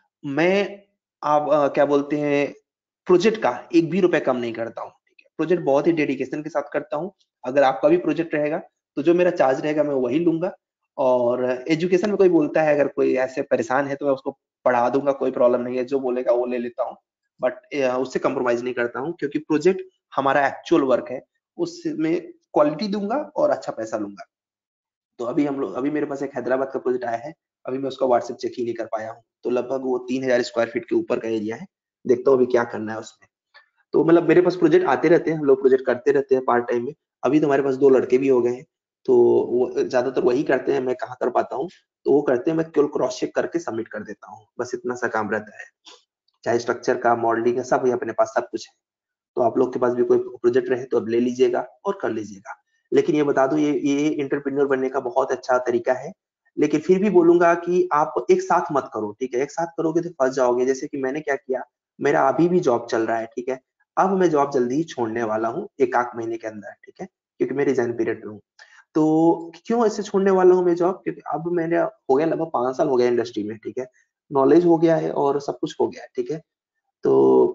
मैं आप क्या बोलते हैं, प्रोजेक्ट का 1 भी रुपए कम नहीं करता हूँ, ठीक है। प्रोजेक्ट बहुत ही डेडिकेशन के साथ करता हूँ। अगर आपका भी प्रोजेक्ट रहेगा तो जो मेरा चार्ज रहेगा मैं वही लूंगा। और एजुकेशन में कोई बोलता है, अगर कोई ऐसे परेशान है तो मैं उसको पढ़ा दूंगा, कोई प्रॉब्लम नहीं है, जो बोलेगा वो ले लेता हूँ। बट उससे कम्प्रोमाइज नहीं करता हूँ, क्योंकि प्रोजेक्ट हमारा एक्चुअल वर्क है, उसमें क्वालिटी दूंगा और अच्छा पैसा लूंगा। तो अभी मेरे पास एक हैदराबाद का प्रोजेक्ट आया है। अभी मैं उसका व्हाट्सएप चेक ही नहीं कर पाया हूँ। तो लगभग वो 3000 स्क्वायर फीट के ऊपर का एरिया है। देखता हूँ अभी क्या करना है उसमें। तो मतलब मेरे पास प्रोजेक्ट आते रहते हैं, हम लोग प्रोजेक्ट करते रहते हैं पार्ट टाइम में। अभी तो हमारे पास 2 लड़के भी हो गए हैं। तो वो ज्यादातर वही करते हैं, मैं कहाँ कर पाता हूँ। तो वो करते हैं, मैं केवल क्रॉस चेक करके सबमिट कर देता हूँ, बस इतना सा काम रहता है। चाहे स्ट्रक्चर का, मॉडलिंग का, सब है अपने पास, सब कुछ है। तो आप लोग के पास भी कोई प्रोजेक्ट रहे तो अब ले लीजिएगा और कर लीजिएगा। लेकिन ये बता दूं, ये एंटरप्रेन्योर बनने का बहुत अच्छा तरीका है। लेकिन फिर भी बोलूंगा कि आप एक साथ मत करो, ठीक है। एक साथ करोगे तो फंस जाओगे। जैसे कि मैंने क्या किया, मेरा अभी भी जॉब चल रहा है, ठीक है। अब मैं जॉब जल्दी ही छोड़ने वाला हूँ, 1 आध महीने के अंदर, ठीक है, क्योंकि मैं रिजाइन पीरियड में हूँ। तो क्यों ऐसे छोड़ने वाला हूँ मैं जॉब, क्योंकि अब मैंने हो गया लगभग 5 साल हो गया इंडस्ट्री में, ठीक है। नॉलेज हो गया है और सब कुछ हो गया है, ठीक है। तो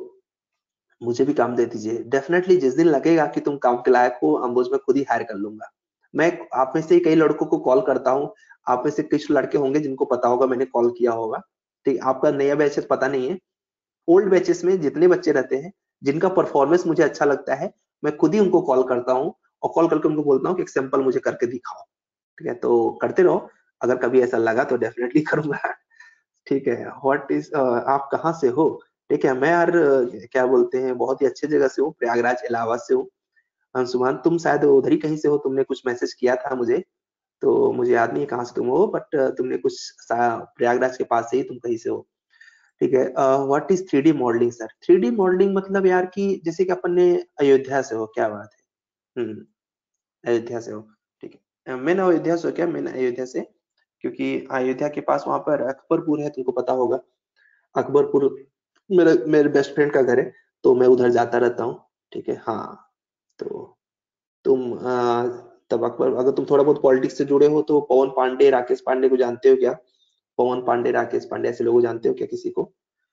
मुझे भी काम दे दीजिए। डेफिनेटली जिस दिन लगेगा कि तुम काम के लायक हो, अम्बुज में खुद ही हायर कर लूंगा। मैं आप में से कई लड़कों को कॉल करता हूँ। आप में से कुछ लड़के होंगे जिनको पता होगा मैंने कॉल किया होगा, ठीक। आपका नया बैच पता नहीं है। ओल्ड बैचेस में जितने बच्चे रहते हैं, जिनका परफॉर्मेंस मुझे अच्छा लगता है, मैं खुद ही उनको कॉल करता हूँ। और कॉल करके उनको बोलता हूँ कि एक सैंपल मुझे करके दिखाओ, ठीक है। तो करते रहो। अगर कभी ऐसा लगा तो डेफिनेटली करूंगा, ठीक है। व्हाट इज आप कहाँ से हो, ठीक है। मैं यार क्या बोलते हैं, बहुत ही अच्छी जगह से हूँ, प्रयागराज इलाहाबाद से हूँ। अंशुमान तुम शायद उधर ही कहीं से हो, तुमने कुछ मैसेज किया था मुझे। तो मुझे याद नहीं है कहाँ से तुम हो, बट तुमने कुछ प्रयागराज के पास से ही तुम कहीं से हो, ठीक है। What is 3D modelling sir. 3D modelling मतलब यार कि जैसे कि अपन ने अयोध्या से हो, क्या बात है। अयोध्या से हो, ठीक है। मैंने अयोध्या से हो क्या, मैंने अयोध्या से, क्योंकि अयोध्या के पास वहां पर अकबरपुर है, तुमको पता होगा। अकबरपुर मेरे बेस्ट फ्रेंड का घर है। तो मैं उधर जाता रहता हूँ, ठीक है। हाँ, तो तुम तब अकबर, अगर तुम थोड़ा बहुत पॉलिटिक्स से जुड़े हो तो पवन पांडे, राकेश पांडे को जानते हो क्या। पवन पांडे, राकेश पांडे, ऐसे लोगों जानते हो क्या किसी को।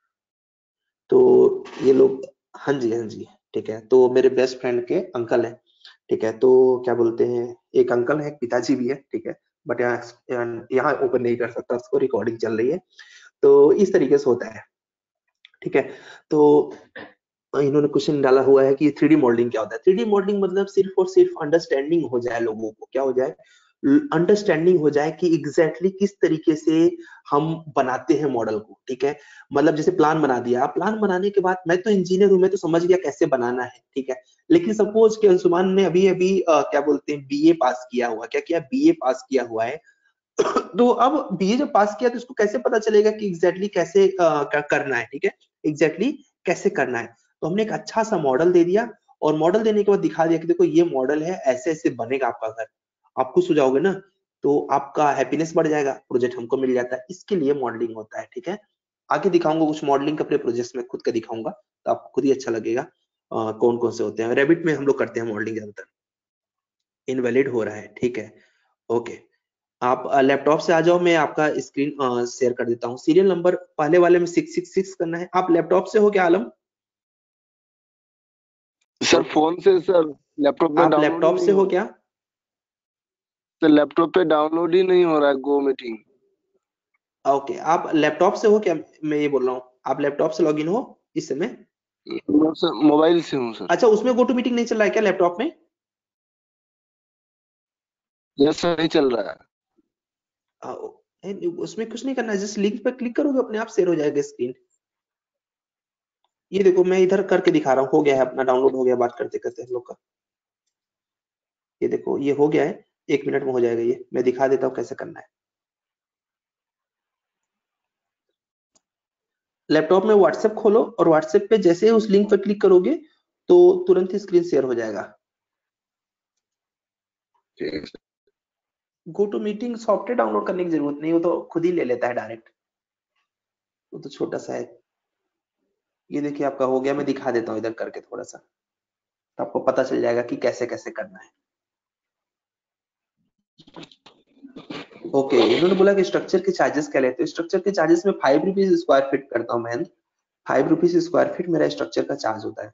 तो ये लोग, हाँ जी हाँ जी, ठीक है। तो मेरे बेस्ट फ्रेंड के अंकल है, ठीक है। तो क्या बोलते हैं, एक अंकल है, एक पिताजी भी है, ठीक है। बट यहाँ यहाँ ओपन नहीं कर सकता, उसको रिकॉर्डिंग चल रही है। तो इस तरीके से होता है, ठीक है। तो इन्होंने क्वेश्चन डाला हुआ है कि 3D मॉडलिंग क्या होता है। 3D मॉडलिंग मतलब सिर्फ और सिर्फ अंडरस्टैंडिंग हो जाए, लोगों को क्या हो जाए, अंडरस्टैंडिंग हो जाए कि एग्जैक्टली किस तरीके से हम बनाते हैं मॉडल को। ठीक है, मतलब जैसे प्लान बना दिया, प्लान बनाने के बाद मैं तो इंजीनियर हूं, मैं तो समझ गया कैसे बनाना है। ठीक है, लेकिन सपोज कि अंशुमान ने अभी अभी क्या बोलते हैं बीए पास किया हुआ, क्या किया, बीए पास किया हुआ है। तो अब बीए जब पास किया तो इसको कैसे पता चलेगा कि एग्जैक्टली कैसे करना है। ठीक है, एग्जैक्टली कैसे करना है। तो हमने एक अच्छा सा मॉडल दे दिया, और मॉडल देने के बाद दिखा दिया कि देखो ये मॉडल है, ऐसे ऐसे बनेगा आपका घर। आप खुश हो जाओगे ना, तो आपका हैप्पीनेस बढ़ जाएगा, प्रोजेक्ट हमको मिल जाता है। इसके लिए मॉडलिंग होता है। ठीक है, आगे दिखाऊंगा कुछ मॉडलिंग अपने प्रोजेक्ट में खुद का दिखाऊंगा, तो आपको खुद ही अच्छा लगेगा कौन कौन से होते हैं। रेबिट में हम लोग करते हैं मॉडलिंग ज्यादातर। इनवैलिड हो रहा है, ठीक है, ओके। आप लैपटॉप से आ जाओ, मैं आपका स्क्रीन शेयर कर देता हूँ। सीरियल नंबर पहले वाले में 666 करना है। आप लैपटॉप से हो क्या आलम? सर फोन से सर, लैपटॉप में आप डाउनलोड ही लैपटॉप नहीं से हो हो रहा। क्या? सर लैपटॉप पे डाउनलोड ही नहीं हो रहा है गो मीटिंग। ओके, आप लैपटॉप से हो क्या? मैं ये बोल रहा हूँ, आप लैपटॉप से लॉगिन हो इस समय? मैं सर मोबाइल से हूँ सर। अच्छा, उसमें गो टू मीटिंग नहीं चल रहा है क्या लैपटॉप में? यस सर, नहीं चल रहा है। उसमें कुछ नहीं करना है, जस्ट लिंक पर क्लिक करोगे, अपने आप शेयर हो जाएगा स्क्रीन। ये देखो मैं इधर करके दिखा रहा हूँ, हो गया है अपना, डाउनलोड हो गया बात करते करते हम लोग का। ये देखो ये हो गया है, 1 मिनट में हो जाएगा। ये मैं दिखा देता हूँ कैसे करना है। लैपटॉप में व्हाट्सएप खोलो, और व्हाट्सएप पे जैसे ही उस लिंक पर क्लिक करोगे तो तुरंत ही स्क्रीन शेयर हो जाएगा। ठीक है sir. Go to meeting software download करने की जरूरत नहीं, वो तो खुद ही ले लेता है डायरेक्ट, वो तो छोटा सा है। ये देखिए आपका हो गया, मैं दिखा देता हूँ इधर करके थोड़ा सा, तो आपको पता चल जाएगा कि कैसे कैसे करना है। ओके, इन्होंने बोला कि स्ट्रक्चर के चार्जेस क्या लेते हैं। स्ट्रक्चर के चार्जेस में 5 रुपीज स्क्वायर फीट करता हूँ मैं। 5 रुपीज स्क्वायर फीट मेरा स्ट्रक्चर का चार्ज होता है।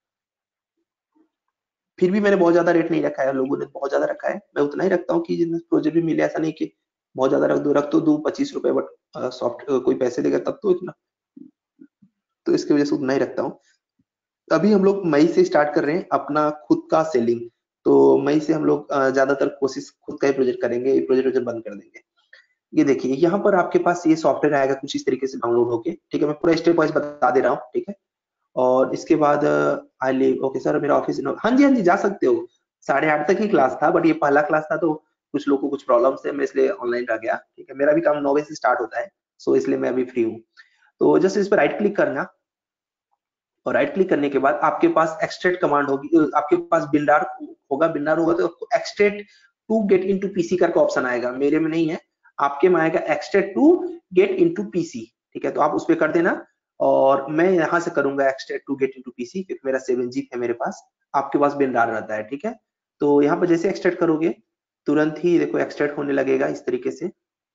फिर भी मैंने बहुत ज्यादा रेट नहीं रखा है, लोगों ने बहुत ज्यादा रखा है, मैं उतना ही रखता हूँ कि जितना प्रोजेक्ट भी मिले। ऐसा नहीं कि बहुत ज्यादा रख तो दूं 25 रुपए, बट सॉफ्ट कोई पैसे देगा तब तो इतना, तो इसकी वजह से उतना ही रखता हूँ। अभी हम लोग मई से स्टार्ट कर रहे हैं अपना खुद का सेलिंग, तो मई से हम लोग ज्यादातर कोशिश खुद का ही प्रोजेक्ट करेंगे, ये प्रोजेक्ट बंद कर देंगे। ये देखिए यहाँ पर आपके पास ये सॉफ्टवेयर आएगा कुछ इस तरीके से डाउनलोड होके। ठीक है, मैं पूरा स्टेप वाइज बता दे रहा हूँ। ठीक है, और इसके बाद आई लीव। ओके सर, मेरा ऑफिस, हाँ जी हाँ जी जा सकते हो। 8:30 तक ही क्लास था, बट ये पहला क्लास था तो कुछ लोगों को कुछ प्रॉब्लम है, मैं इसलिए ऑनलाइन रह गया। ठीक है, मेरा भी काम 9 बजे से स्टार्ट होता है, सो इसलिए मैं अभी फ्री हूँ। तो जस्ट इस पर राइट क्लिक करना, और राइट क्लिक करने के बाद आपके पास एक्सट्रैक्ट कमांड होगी, आपके पास बिल्डार होगा तो आपको extract to get into PC करके ऑप्शन आएगा। मेरे में नहीं है, आपके में आएगा extract to get into PC. ठीक है, तो आप उस पर कर देना, और मैं यहां से करूंगा extract to get into PC, क्योंकि मेरा 7 जीबी है मेरे पास, आपके पास बिल्डार रहता है। ठीक है, तो यहाँ पर जैसे एक्सट्रैक्ट करोगे तुरंत ही देखो एक्सट्रैक्ट होने लगेगा इस तरीके से।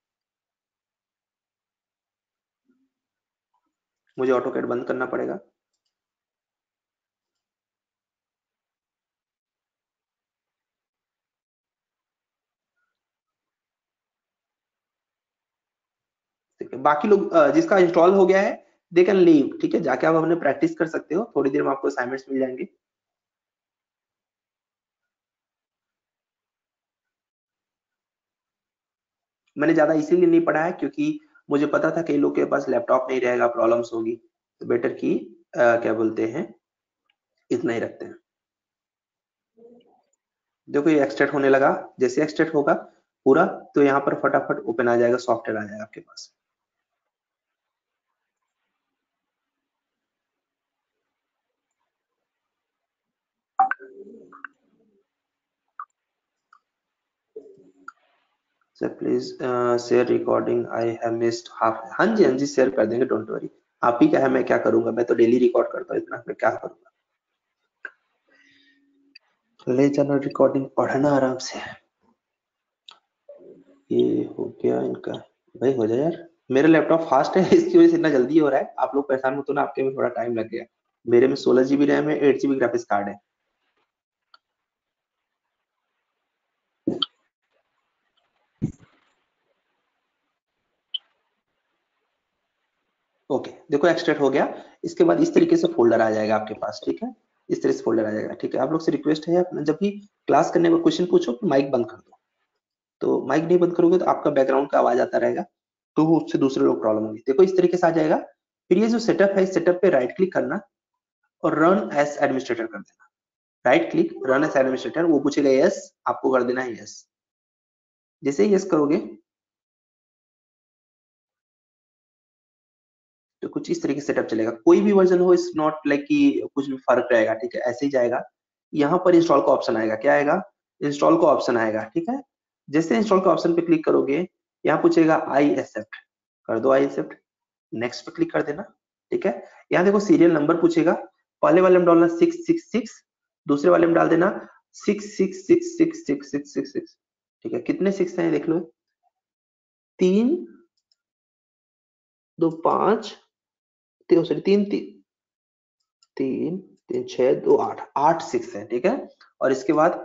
मुझे ऑटो कैड बंद करना पड़ेगा। ठीक है, बाकी लोग जिसका इंस्टॉल हो गया है दे कैन लीव। ठीक है, जाके आप अपने प्रैक्टिस कर सकते हो, थोड़ी देर में आपको असाइनमेंट्स मिल जाएंगे। मैंने ज्यादा इसीलिए नहीं पढ़ा है क्योंकि मुझे पता था कई लोग के पास लैपटॉप नहीं रहेगा, प्रॉब्लम्स होगी, तो बेटर की क्या बोलते हैं, इतना ही रखते हैं। देखो ये एक्सट्रैक्ट होने लगा, जैसे एक्सट्रैक्ट होगा पूरा तो यहाँ पर फटाफट ओपन आ जाएगा, सॉफ्टवेयर आ जाएगा आपके पास। Sir please share recording, I have missed half. हाँ जी हाँ जी शेयर कर देंगे, डोंट वरी। आप ही क्या है, मैं क्या करूंगा, मैं तो डेली रिकॉर्ड करता हूँ, इतना मैं क्या करूंगा। ले जाना रिकॉर्डिंग, पढ़ना आराम से। ये हो गया इनका, भाई हो जाए यार। मेरा लैपटॉप फास्ट है इसकी वजह से इतना जल्दी हो रहा है, आप लोग परेशान मत होना, आपके में थोड़ा टाइम लग गया। मेरे में 16 जीबी रैम है, 8 जीबी ग्राफिक्स कार्ड है। ओके, देखो एक्सट्रैक्ट हो गया। इसके बाद इस तरीके से फोल्डर आ जाएगा आपके पास, ठीक है, इस तरह से फोल्डर आ जाएगा, ठीक है। आप लोग से रिक्वेस्ट है, जब भी क्लास करने में क्वेश्चन पूछो तो माइक बंद कर दो। तो माइक नहीं बंद करोगे तो आपका बैकग्राउंड का आवाज आता रहेगा, तो उससे दूसरे लोग प्रॉब्लम होगी। देखो इस तरीके से आ जाएगा। फिर ये जो सेटअप है, इस सेटअप पे राइट क्लिक करना और रन एज एडमिनिस्ट्रेटर कर देना। Right click, run as administrator, वो पूछेगा यस, आपको कर देना है यस। जैसे ही यस करोगे तो कुछ इस तरीके से सेटअप चलेगा। कोई भी वर्जन हो, इट्स नॉट लाइक कि कुछ भी फर्क रहेगा, ठीक है, ऐसे ही जाएगा। यहाँ पर इंस्टॉल का ऑप्शन आएगा, क्या आएगा, इंस्टॉल का ऑप्शन आएगा, ठीक है। जैसे इंस्टॉल का ऑप्शन पे क्लिक करोगे, यहाँ पूछेगा आई एक्सेप्ट, कर दो आई एक्सेप्ट, नेक्स्ट पे क्लिक कर देना, ठीक है। यहाँ देखो सीरियल नंबर पूछेगा, पहले वाले में डालना 666, दूसरे वाले में डाल देना 66666666, ठीक है। कितने 6 हैं देख लो, 3 2 5 सॉरी 3 3 3 6 2 8 8 6 है, ठीक है। और इसके बाद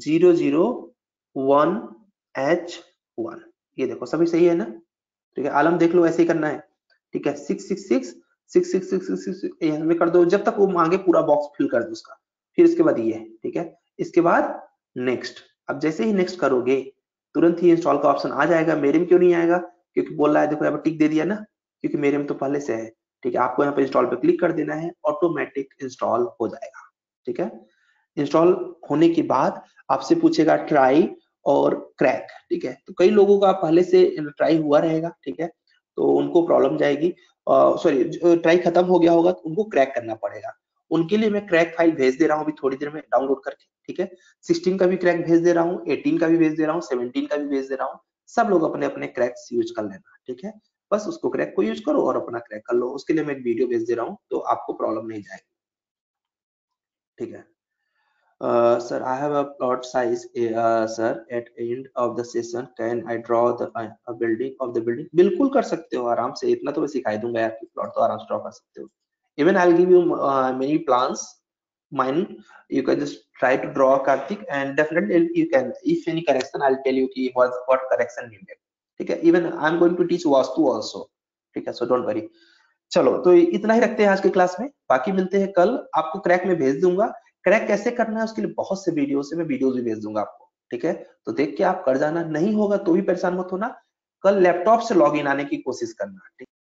001H1, ये देखो सभी सही है ना, ठीक है। आलम देख लो, ऐसे ही करना है, ठीक है। 666 666 में कर दो, जब तक वो मांगे पूरा बॉक्स फिल कर दो उसका। फिर इसके बाद ये, ठीक है। इसके बाद नेक्स्ट। अब जैसे ही नेक्स्ट करोगे तुरंत ही इंस्टॉल का ऑप्शन आ जाएगा। मेरे में क्यों नहीं आएगा, क्योंकि बोल रहा है, देखो यहाँ पर टिक दे दिया ना, क्योंकि मेरे में तो पहले से है, ठीक है। आपको यहाँ पे इंस्टॉल पे क्लिक कर देना है, ऑटोमेटिक इंस्टॉल हो जाएगा, ठीक है। इंस्टॉल होने के बाद आपसे पूछेगा ट्राई और क्रैक, ठीक है। तो कई लोगों का पहले से ट्राई हुआ रहेगा, ठीक है, तो उनको प्रॉब्लम जाएगी। सॉरी, ट्राई खत्म हो गया होगा तो उनको क्रैक करना पड़ेगा। उनके लिए मैं क्रैक फाइल भेज दे रहा हूँ अभी थोड़ी देर में डाउनलोड करके, ठीक है। 16 का भी क्रैक भेज दे रहा हूँ, 18 का भी भेज दे रहा हूँ, 17 का भी भेज दे रहा हूँ। सब लोग अपने अपने क्रैक्स यूज कर लेना, ठीक है। बस उसको क्रैक को यूज करो और अपना क्रैक कर लो। उसके लिए मैं एक वीडियो भेज दे रहा हूँ, तो आपको प्रॉब्लम नहीं जाएगी, ठीक है। Sir, I have a plot size, sir. At end of the session, can I draw the a building of the building? बिल्कुल कर सकते हो आराम से, इतना तो मैं सिखा दूंगा यार कि प्लॉट तो आराम से ड्रॉ कर सकते हो। Even I'll give you many plans. Mine, you can just try to draw, Karthik, and definitely you can. If any correction, I'll tell you कि what correction needed. ठीक है? Even I'm going to teach vastu also. ठीक है? So don't worry. चलो, तो इतना ही रखते हैं आज के क्लास में। बाकी मिलते हैं कल। आपको क्रैक में भेज दूंगा। क्रैक कैसे करना है उसके लिए बहुत से वीडियोस है, मैं वीडियोस भी भेज दूंगा आपको, ठीक है। तो देख के आप कर जाना, नहीं होगा तो भी परेशान मत होना। कल लैपटॉप से लॉगिन आने की कोशिश करना, ठीक है।